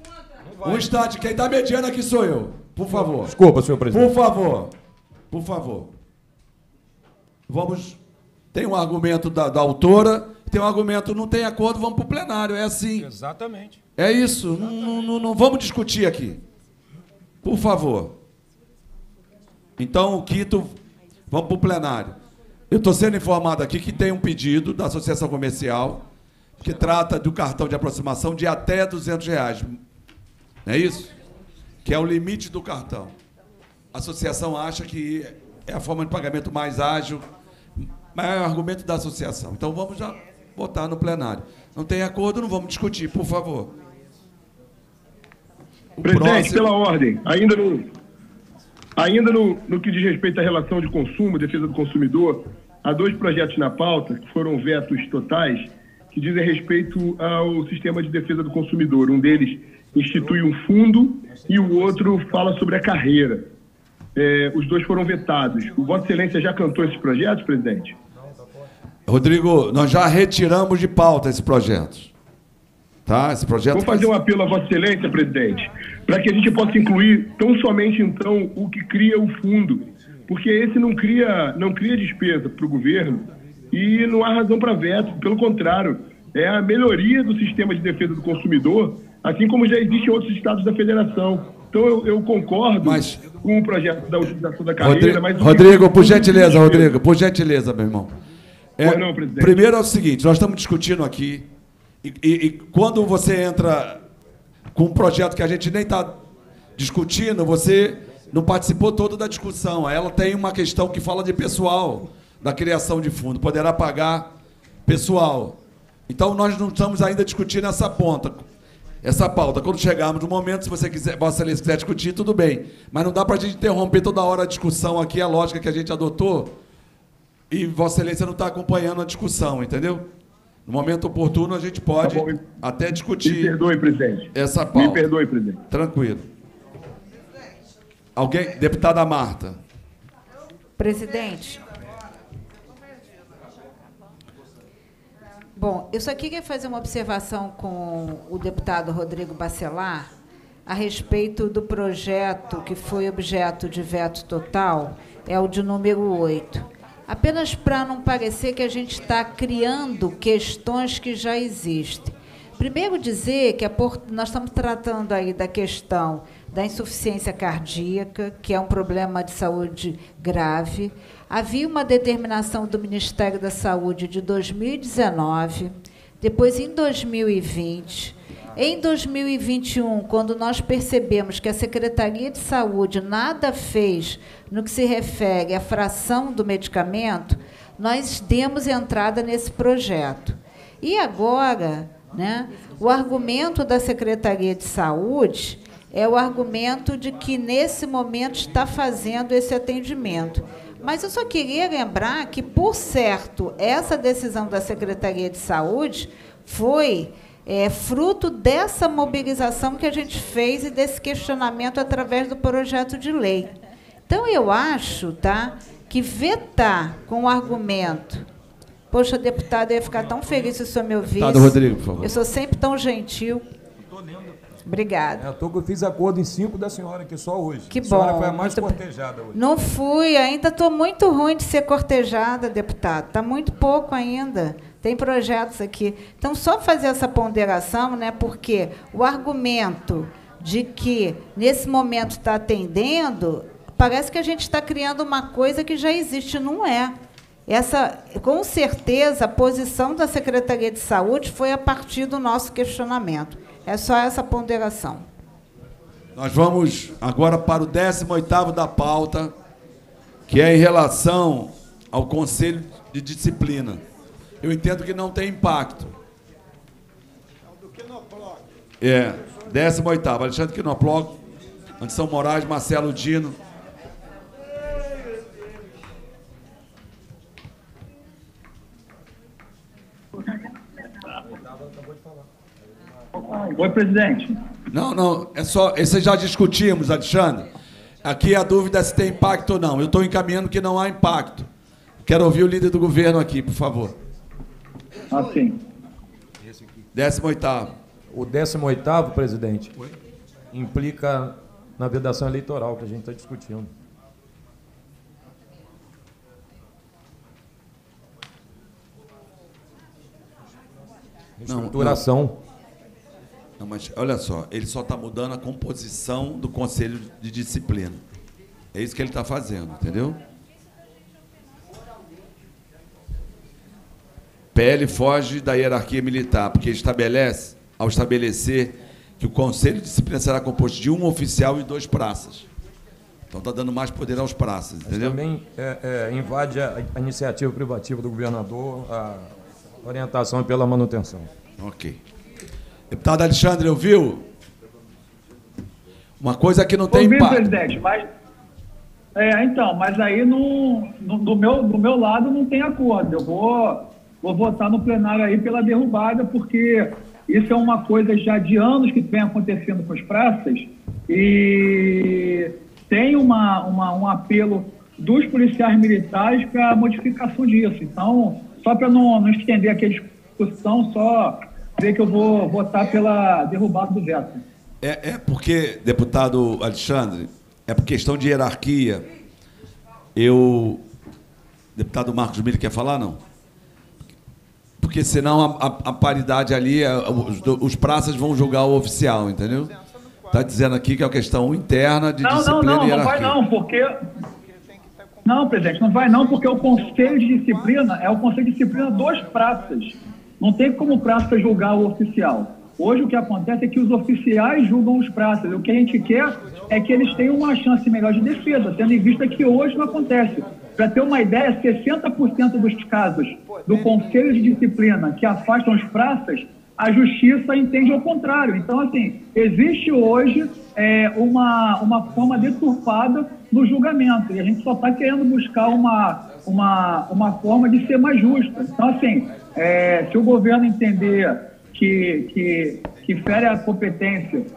um instante, quem está mediando aqui sou eu. Por favor. Desculpa, senhor presidente. Por favor. Por favor. Vamos... Tem um argumento da, da autora, tem um argumento, não tem acordo, vamos para o plenário. É assim. Exatamente. É isso. Não, não, não vamos discutir aqui. Por favor. Então, o quinto, vamos para o plenário. Eu estou sendo informado aqui que tem um pedido da Associação Comercial que trata do cartão de aproximação de até duzentos reais. Não é isso? Que é o limite do cartão. A associação acha que é a forma de pagamento mais ágil, mas é o argumento da associação. Então, vamos já votar no plenário. Não tem acordo, não vamos discutir, por favor. O Presidente, próximo... pela ordem, ainda no, ainda no, no que diz respeito à relação de consumo, defesa do consumidor, há dois projetos na pauta, que foram vetos totais, que dizem respeito ao sistema de defesa do consumidor. Um deles institui um fundo e o outro fala sobre a carreira. É, os dois foram vetados. O Vossa Excelência já cantou esses projetos, presidente? Rodrigo, nós já retiramos de pauta esses projetos. Tá? Esse projeto... Vou fazer um apelo à Vossa Excelência, presidente, para que a gente possa incluir tão somente, então, o que cria o fundo, porque esse não cria, não cria despesa para o governo e não há razão para veto. Pelo contrário, é a melhoria do sistema de defesa do consumidor, assim como já existe em outros estados da federação. Então, eu, eu concordo mas, com o projeto da utilização da carreira. Rodrigo, mas Rodrigo por gentileza, Rodrigo, por gentileza, meu irmão. É, não, presidente. Primeiro é o seguinte, nós estamos discutindo aqui, e, e, e quando você entra com um projeto que a gente nem está discutindo, você não participou todo da discussão. Ela tem uma questão que fala de pessoal, da criação de fundo, poderá pagar pessoal. Então, nós não estamos ainda discutindo essa ponta, essa pauta. Quando chegarmos no momento, se você quiser, Vossa Excelência quiser discutir, tudo bem. Mas não dá para a gente interromper toda hora a discussão aqui, a lógica que a gente adotou, e Vossa Excelência não está acompanhando a discussão, entendeu? No momento oportuno, a gente pode tá até discutir. Me perdoe, presidente. Essa pauta. Me perdoe, presidente. Tranquilo. Alguém? Deputada Marta. Presidente. Bom, eu só queria fazer uma observação com o deputado Rodrigo Bacelar a respeito do projeto que foi objeto de veto total, é o de número oito. Apenas para não parecer que a gente está criando questões que já existem. Primeiro dizer que a por... nós estamos tratando aí da questão da insuficiência cardíaca, que é um problema de saúde grave. Havia uma determinação do Ministério da Saúde de dois mil e dezenove, depois em dois mil e vinte. Em dois mil e vinte e um, quando nós percebemos que a Secretaria de Saúde nada fez no que se refere à fração do medicamento, nós demos entrada nesse projeto. E agora, né, o argumento da Secretaria de Saúde é o argumento de que, nesse momento, está fazendo esse atendimento. Mas eu só queria lembrar que, por certo, essa decisão da Secretaria de Saúde foi é, fruto dessa mobilização que a gente fez e desse questionamento através do projeto de lei. Então, eu acho, tá, que vetar com o argumento... Poxa, deputado, eu ia ficar tão feliz se o senhor me ouvisse. Deputado Rodrigo, por favor. Eu sou sempre tão gentil. Obrigada. É, tô, eu fiz acordo em cinco da senhora aqui só hoje. Que a senhora bom. foi a mais Muito... cortejada hoje. Não fui, ainda estou muito ruim de ser cortejada, deputado. Está muito pouco ainda. Tem projetos aqui. Então, só fazer essa ponderação, né, porque o argumento de que, nesse momento, está atendendo, parece que a gente está criando uma coisa que já existe, não é. Essa, com certeza, a posição da Secretaria de Saúde foi a partir do nosso questionamento. É só essa ponderação. Nós vamos agora para o décimo oitavo da pauta, que é em relação ao Conselho de Disciplina. Eu entendo que não tem impacto. É, décimo oitavo, Alexandre Quinoploc, Anderson Moraes, Marcelo Dino. Oi, presidente. Não, não, é só. Esse já discutimos, Alexandre. Aqui a dúvida é se tem impacto ou não. Eu estou encaminhando que não há impacto. Quero ouvir o líder do governo aqui, por favor. Ah, sim. décimo oitavo. O décimo oitavo, presidente, implica na vedação eleitoral que a gente está discutindo. Estruturação. Não, não. Não, mas olha só, ele só está mudando a composição do Conselho de Disciplina. É isso que ele está fazendo, entendeu? P L foge da hierarquia militar, porque estabelece, ao estabelecer que o Conselho de Disciplina será composto de um oficial e dois praças. Então está dando mais poder aos praças, entendeu? Mas também é, é, invade a, a iniciativa privativa do governador, a orientação pela manutenção. Ok. Deputado Alexandre, ouviu? Uma coisa que não tem Ouvi, impacto. presidente, mas... É, então, mas aí no, no, do, meu, do meu lado não tem acordo. Eu vou, vou votar no plenário aí pela derrubada, porque isso é uma coisa já de anos que vem acontecendo com as praças e tem uma, uma, um apelo dos policiais militares para a modificação disso. Então, só para não, não estender aqui a discussão, só... ver que eu vou votar pela derrubada do veto. É, é porque, deputado Alexandre, é por questão de hierarquia. Eu... Deputado Marcos Miller quer falar, não? Por porque senão a, a, a paridade ali, a, os, os praças vão julgar o oficial, entendeu? Está dizendo aqui que é uma questão interna de não, disciplina não, não, e não vai hierarquia. não, porque... Não, presidente, não vai não, porque o Conselho de Disciplina é o Conselho de Disciplina dos praças. Não tem como o praça julgar o oficial. Hoje o que acontece é que os oficiais julgam os praças. O que a gente quer é que eles tenham uma chance melhor de defesa, tendo em vista que hoje não acontece. Para ter uma ideia, sessenta por cento dos casos do Conselho de Disciplina que afastam os praças, a Justiça entende ao contrário. Então, assim, existe hoje é, uma, uma forma deturpada no julgamento, e a gente só está querendo buscar uma, uma, uma forma de ser mais justa. Então, assim, é, se o governo entender que, que, que fere a competência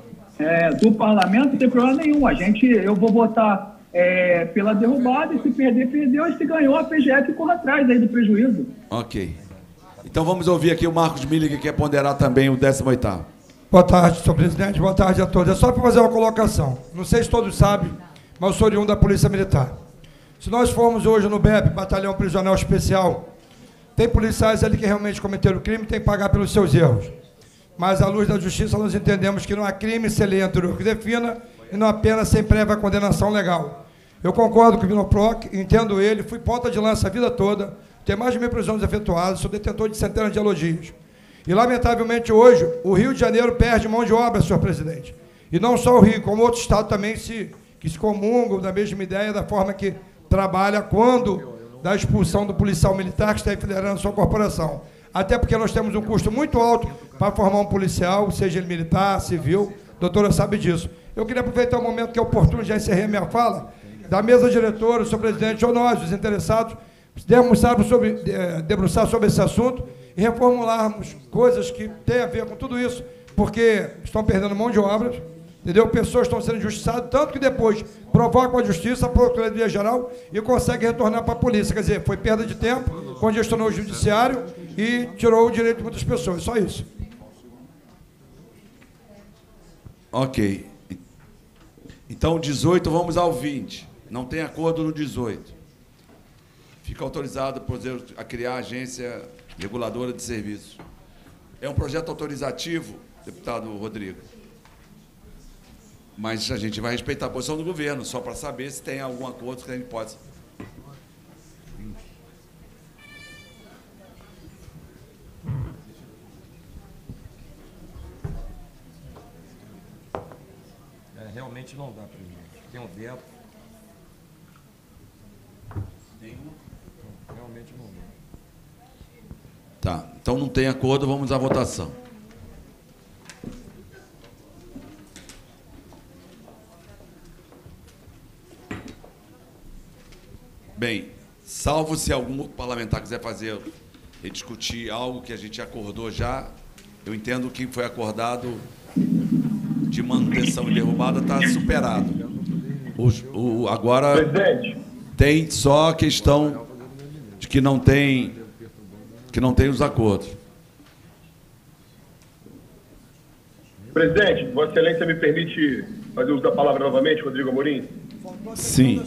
é, do parlamento, não tem problema nenhum. A gente, eu vou votar é, pela derrubada, e se perder, perdeu, e se ganhou, a P G F corre atrás aí do prejuízo. Ok. Então vamos ouvir aqui o Marcos Miller, que quer ponderar também o décimo oitavo. Boa tarde, senhor presidente. Boa tarde a todos. É só para fazer uma colocação. Não sei se todos sabem, mas eu sou oriundo da Polícia Militar. Se nós formos hoje no B E P, Batalhão Prisional Especial, tem policiais ali que realmente cometeram crime e tem que pagar pelos seus erros. Mas, à luz da justiça, nós entendemos que não há crime sem lei anterior que defina e não apenas sem prévia condenação legal. Eu concordo com o Vinoproc, entendo ele, fui ponta de lança a vida toda, tenho mais de mil prisões efetuadas, sou detentor de centenas de elogios. E, lamentavelmente, hoje, o Rio de Janeiro perde mão de obra, senhor presidente. E não só o Rio, como outros estados também se, que se comungam da mesma ideia, da forma que trabalha quando da expulsão do policial militar que está enfileirando sua corporação. Até porque nós temos um custo muito alto para formar um policial, seja ele militar, civil, a doutora sabe disso. Eu queria aproveitar o momento que é oportuno, já encerrei a minha fala, da mesa diretora, senhor presidente, ou nós, os interessados, debruçar sobre, é, debruçar sobre esse assunto e reformularmos coisas que têm a ver com tudo isso, porque estão perdendo mão de obras, entendeu? Pessoas estão sendo injustiçadas, tanto que depois provocam a justiça, a Procuradoria-Geral e conseguem retornar para a polícia. Quer dizer, foi perda de tempo, congestionou o judiciário e tirou o direito de muitas pessoas. Só isso. Ok. Então, dezoito, vamos ao vinte. Não tem acordo no dezoito. Fica autorizado por Deus a criar a agência reguladora de serviços. É um projeto autorizativo, deputado Rodrigo. Mas a gente vai respeitar a posição do governo, só para saber se tem algum acordo que a gente possa. É, realmente não dá para mim. Tem um veto. Tem um. Realmente não dá. Tá, então não tem acordo, vamos à votação. Bem, salvo se algum outro parlamentar quiser fazer e discutir algo que a gente acordou já, eu entendo que foi acordado de manutenção e derrubada está superado. Os, o, agora Presidente. Tem só a questão de que não tem, que não tem os acordos. Presidente, Vossa Excelência me permite fazer uso da palavra novamente, Rodrigo Amorim? Sim.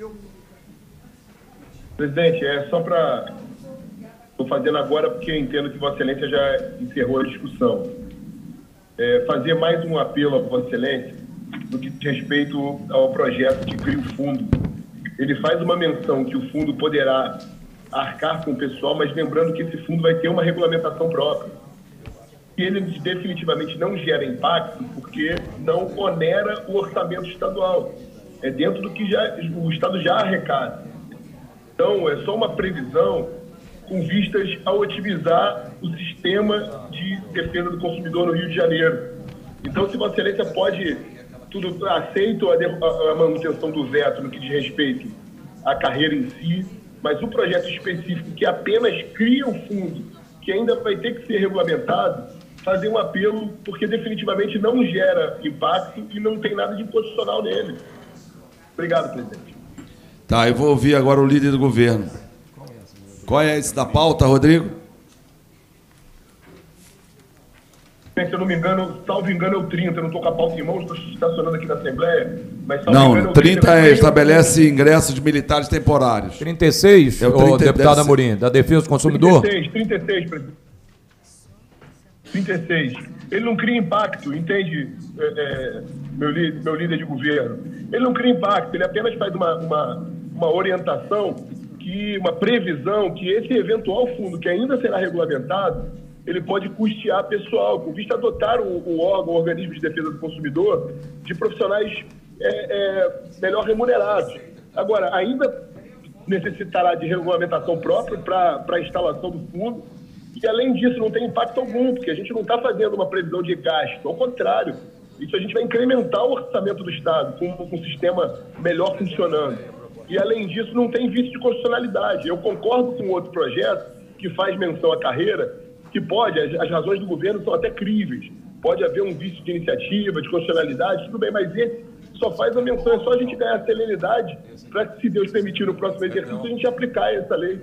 Presidente, é só para... Estou fazendo agora porque eu entendo que Vossa Excelência já encerrou a discussão. É, fazer mais um apelo a Vossa Excelência no que diz respeito ao projeto de cria o fundo. Ele faz uma menção que o fundo poderá arcar com o pessoal, mas lembrando que esse fundo vai ter uma regulamentação própria. E ele definitivamente não gera impacto porque não onera o orçamento estadual. É dentro do que já, o Estado já arrecada. Então, é só uma previsão com vistas a otimizar o sistema de defesa do consumidor no Rio de Janeiro. Então, se Vossa Excelência pode, tudo aceito a, a, a manutenção do veto no que diz respeito à carreira em si, mas o projeto específico que apenas cria o fundo, que ainda vai ter que ser regulamentado, fazer um apelo, porque definitivamente não gera impacto e não tem nada de inconstitucional nele. Obrigado, presidente. Tá, eu vou ouvir agora o líder do governo. Qual é esse da pauta, Rodrigo? Bem, presidente, se eu não me engano, salvo engano, é o trinta. Eu não estou com a pauta em mãos, estou estacionando aqui na Assembleia. Mas, salvo engano, é Não, o trinta trinta, é, estabelece ingresso de militares temporários. trinta e seis, É o ô, trinta, deputado deve ser. Amorim, da Defesa do Consumidor? trinta e seis, trinta e seis, presidente. trinta e seis. Ele não cria impacto, entende, é, é, meu, li- meu líder de governo? Ele não cria impacto, ele apenas faz uma, uma, uma orientação, que, uma previsão que esse eventual fundo, que ainda será regulamentado, ele pode custear pessoal, com vista a dotar o, o órgão, o organismo de defesa do consumidor, de profissionais é, é, melhor remunerados. Agora, ainda necessitará de regulamentação própria para a instalação do fundo, e além disso não tem impacto algum, porque a gente não está fazendo uma previsão de gasto, ao contrário, isso a gente vai incrementar o orçamento do Estado, com, com um sistema melhor funcionando. E além disso não tem vício de constitucionalidade. Eu concordo com outro projeto que faz menção à carreira, que pode, as, as razões do governo são até críveis, pode haver um vício de iniciativa, de constitucionalidade, tudo bem, mas esse só faz a menção, é só a gente ganhar a celeridade para, se Deus permitir, no próximo exercício, a gente aplicar essa lei.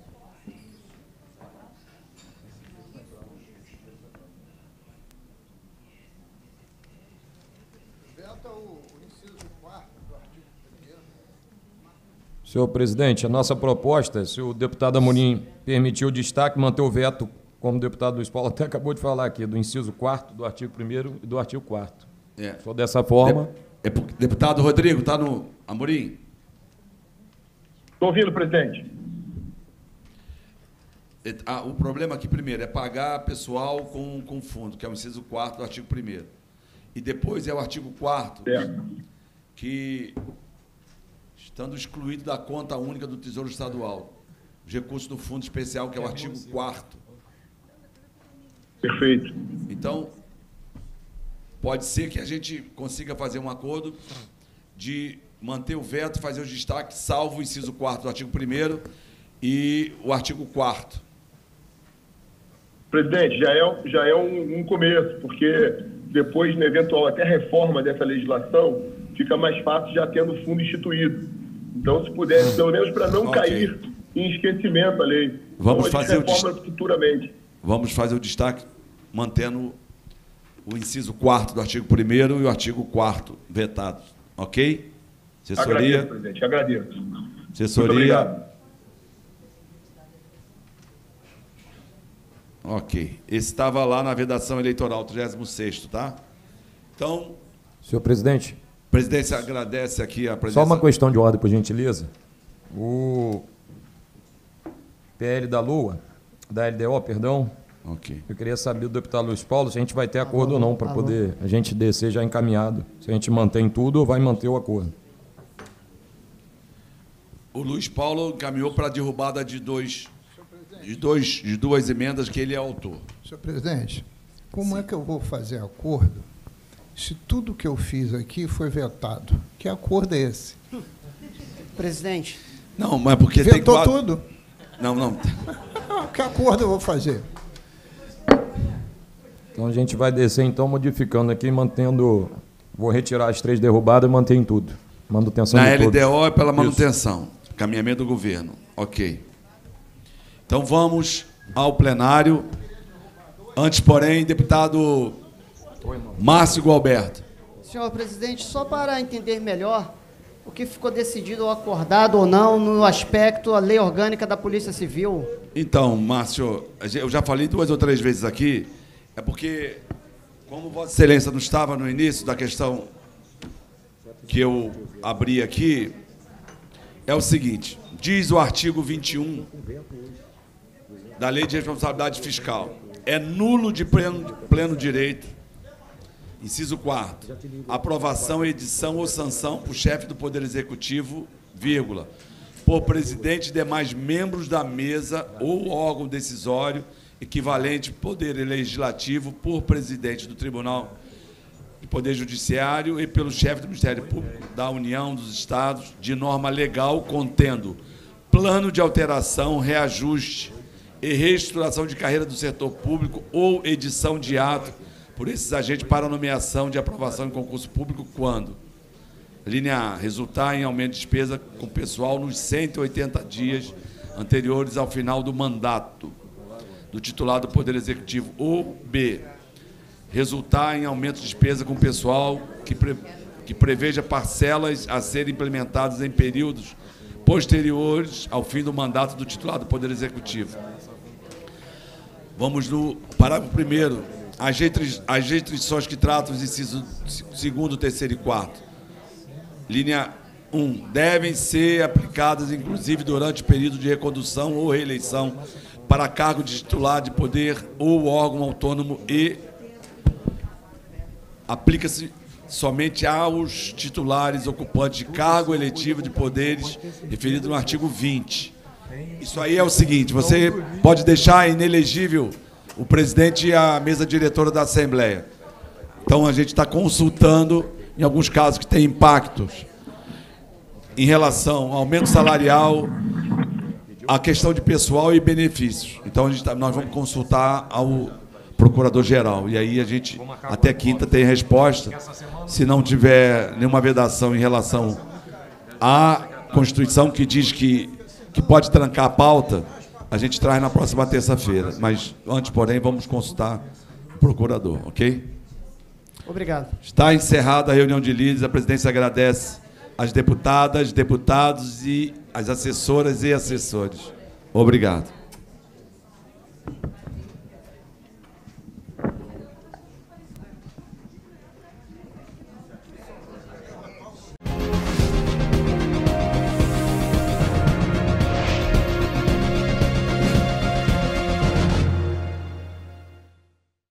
Senhor presidente, a nossa proposta, se o deputado Amorim permitir o destaque, manter o veto, como o deputado Luiz Paulo até acabou de falar aqui, do inciso quarto do artigo primeiro e do artigo quarto. É. Se for dessa forma... É, é porque- deputado Rodrigo, está no... Amorim? Estou ouvindo, presidente. É, ah, o problema aqui, primeiro, é pagar pessoal com, com fundo, que é o inciso quarto do artigo primeiro. E depois é o artigo quarto, que, estando excluído da conta única do Tesouro Estadual, os recursos do Fundo Especial, que é o artigo quarto. Perfeito. Então, pode ser que a gente consiga fazer um acordo de manter o veto, fazer os destaques, salvo o inciso quarto do artigo primeiro e o artigo quarto. Presidente, já é, já é um, um começo, porque depois, na eventual até reforma dessa legislação, fica mais fácil já tendo o fundo instituído. Então, se pudesse, pelo menos para não Ok. cair em esquecimento a lei. Vamos então, a gente fazer o reforma futuramente. Vamos fazer o destaque mantendo o inciso quarto do artigo primeiro e o artigo quarto vetados. Ok? Assessoria. Agradeço, presidente, agradeço. Muito Assessoria. obrigado. Ok. Esse estava lá na vedação eleitoral, trigésimo sexto, tá? Então, Senhor presidente, a presidência agradece aqui a presença. só uma questão de ordem, por gentileza. O P L da Lua, da L D O, perdão. Ok. Eu queria saber do deputado Luiz Paulo se a gente vai ter acordo ou não, para poder a gente descer já encaminhado. Se a gente mantém tudo ou vai manter o acordo. O Luiz Paulo encaminhou para a derrubada de, dois, de, dois, de duas emendas que ele é autor. Senhor presidente, como é que eu vou fazer acordo se tudo que eu fiz aqui foi vetado? Que acordo é esse? Presidente. Não, mas porque tem Vetou quatro... tudo? Não, não. Que acordo eu vou fazer? Então a gente vai descer, então, modificando aqui, mantendo... Vou retirar as três derrubadas e manter em tudo. Manutenção Na de todos. L D O é pela Isso. manutenção. Caminhamento do governo. Ok. Então vamos ao plenário. Antes, porém, deputado Márcio Gualberto. Senhor presidente, só para entender melhor o que ficou decidido ou acordado ou não no aspecto da lei orgânica da Polícia Civil. Então, Márcio, eu já falei duas ou três vezes aqui, é porque, como Vossa Excelência não estava no início da questão que eu abri aqui, é o seguinte, diz o artigo vinte e um da Lei de Responsabilidade Fiscal, é nulo de pleno, pleno direito, inciso quarto, aprovação, edição ou sanção por chefe do Poder Executivo, vírgula, por presidente e demais membros da mesa ou órgão decisório equivalente Poder Legislativo por presidente do Tribunal de Poder Judiciário e pelo chefe do Ministério Público da União dos Estados, de norma legal contendo plano de alteração, reajuste e reestruturação de carreira do setor público ou edição de ato por esses agentes para nomeação de aprovação em concurso público quando, linha A, resultar em aumento de despesa com pessoal nos cento e oitenta dias anteriores ao final do mandato do titular do Poder Executivo, ou B, resultar em aumento de despesa com pessoal que, pre, que preveja parcelas a serem implementadas em períodos posteriores ao fim do mandato do titular do Poder Executivo. Vamos no parágrafo primeiro. As restrições que tratam os incisos segundo, terceiro e quarto. Linha um. Devem ser aplicadas, inclusive, durante o período de recondução ou reeleição para cargo de titular de poder ou órgão autônomo e aplica-se somente aos titulares ocupantes de cargo eletivo de poderes referido no artigo vinte. Isso aí é o seguinte, você pode deixar inelegível o presidente e a mesa diretora da Assembleia. Então, a gente está consultando, em alguns casos que tem impactos em relação ao aumento salarial, a questão de pessoal e benefícios. Então, a gente tá, nós vamos consultar ao procurador-geral. E aí a gente, até quinta, tem resposta. Se não tiver nenhuma vedação em relação à Constituição, que diz que, que pode trancar a pauta, a gente traz na próxima terça-feira. Mas, antes, porém, vamos consultar o procurador, ok? Obrigado. Está encerrada a reunião de líderes. A presidência agradece às deputadas, deputados e às assessoras e assessores. Obrigado.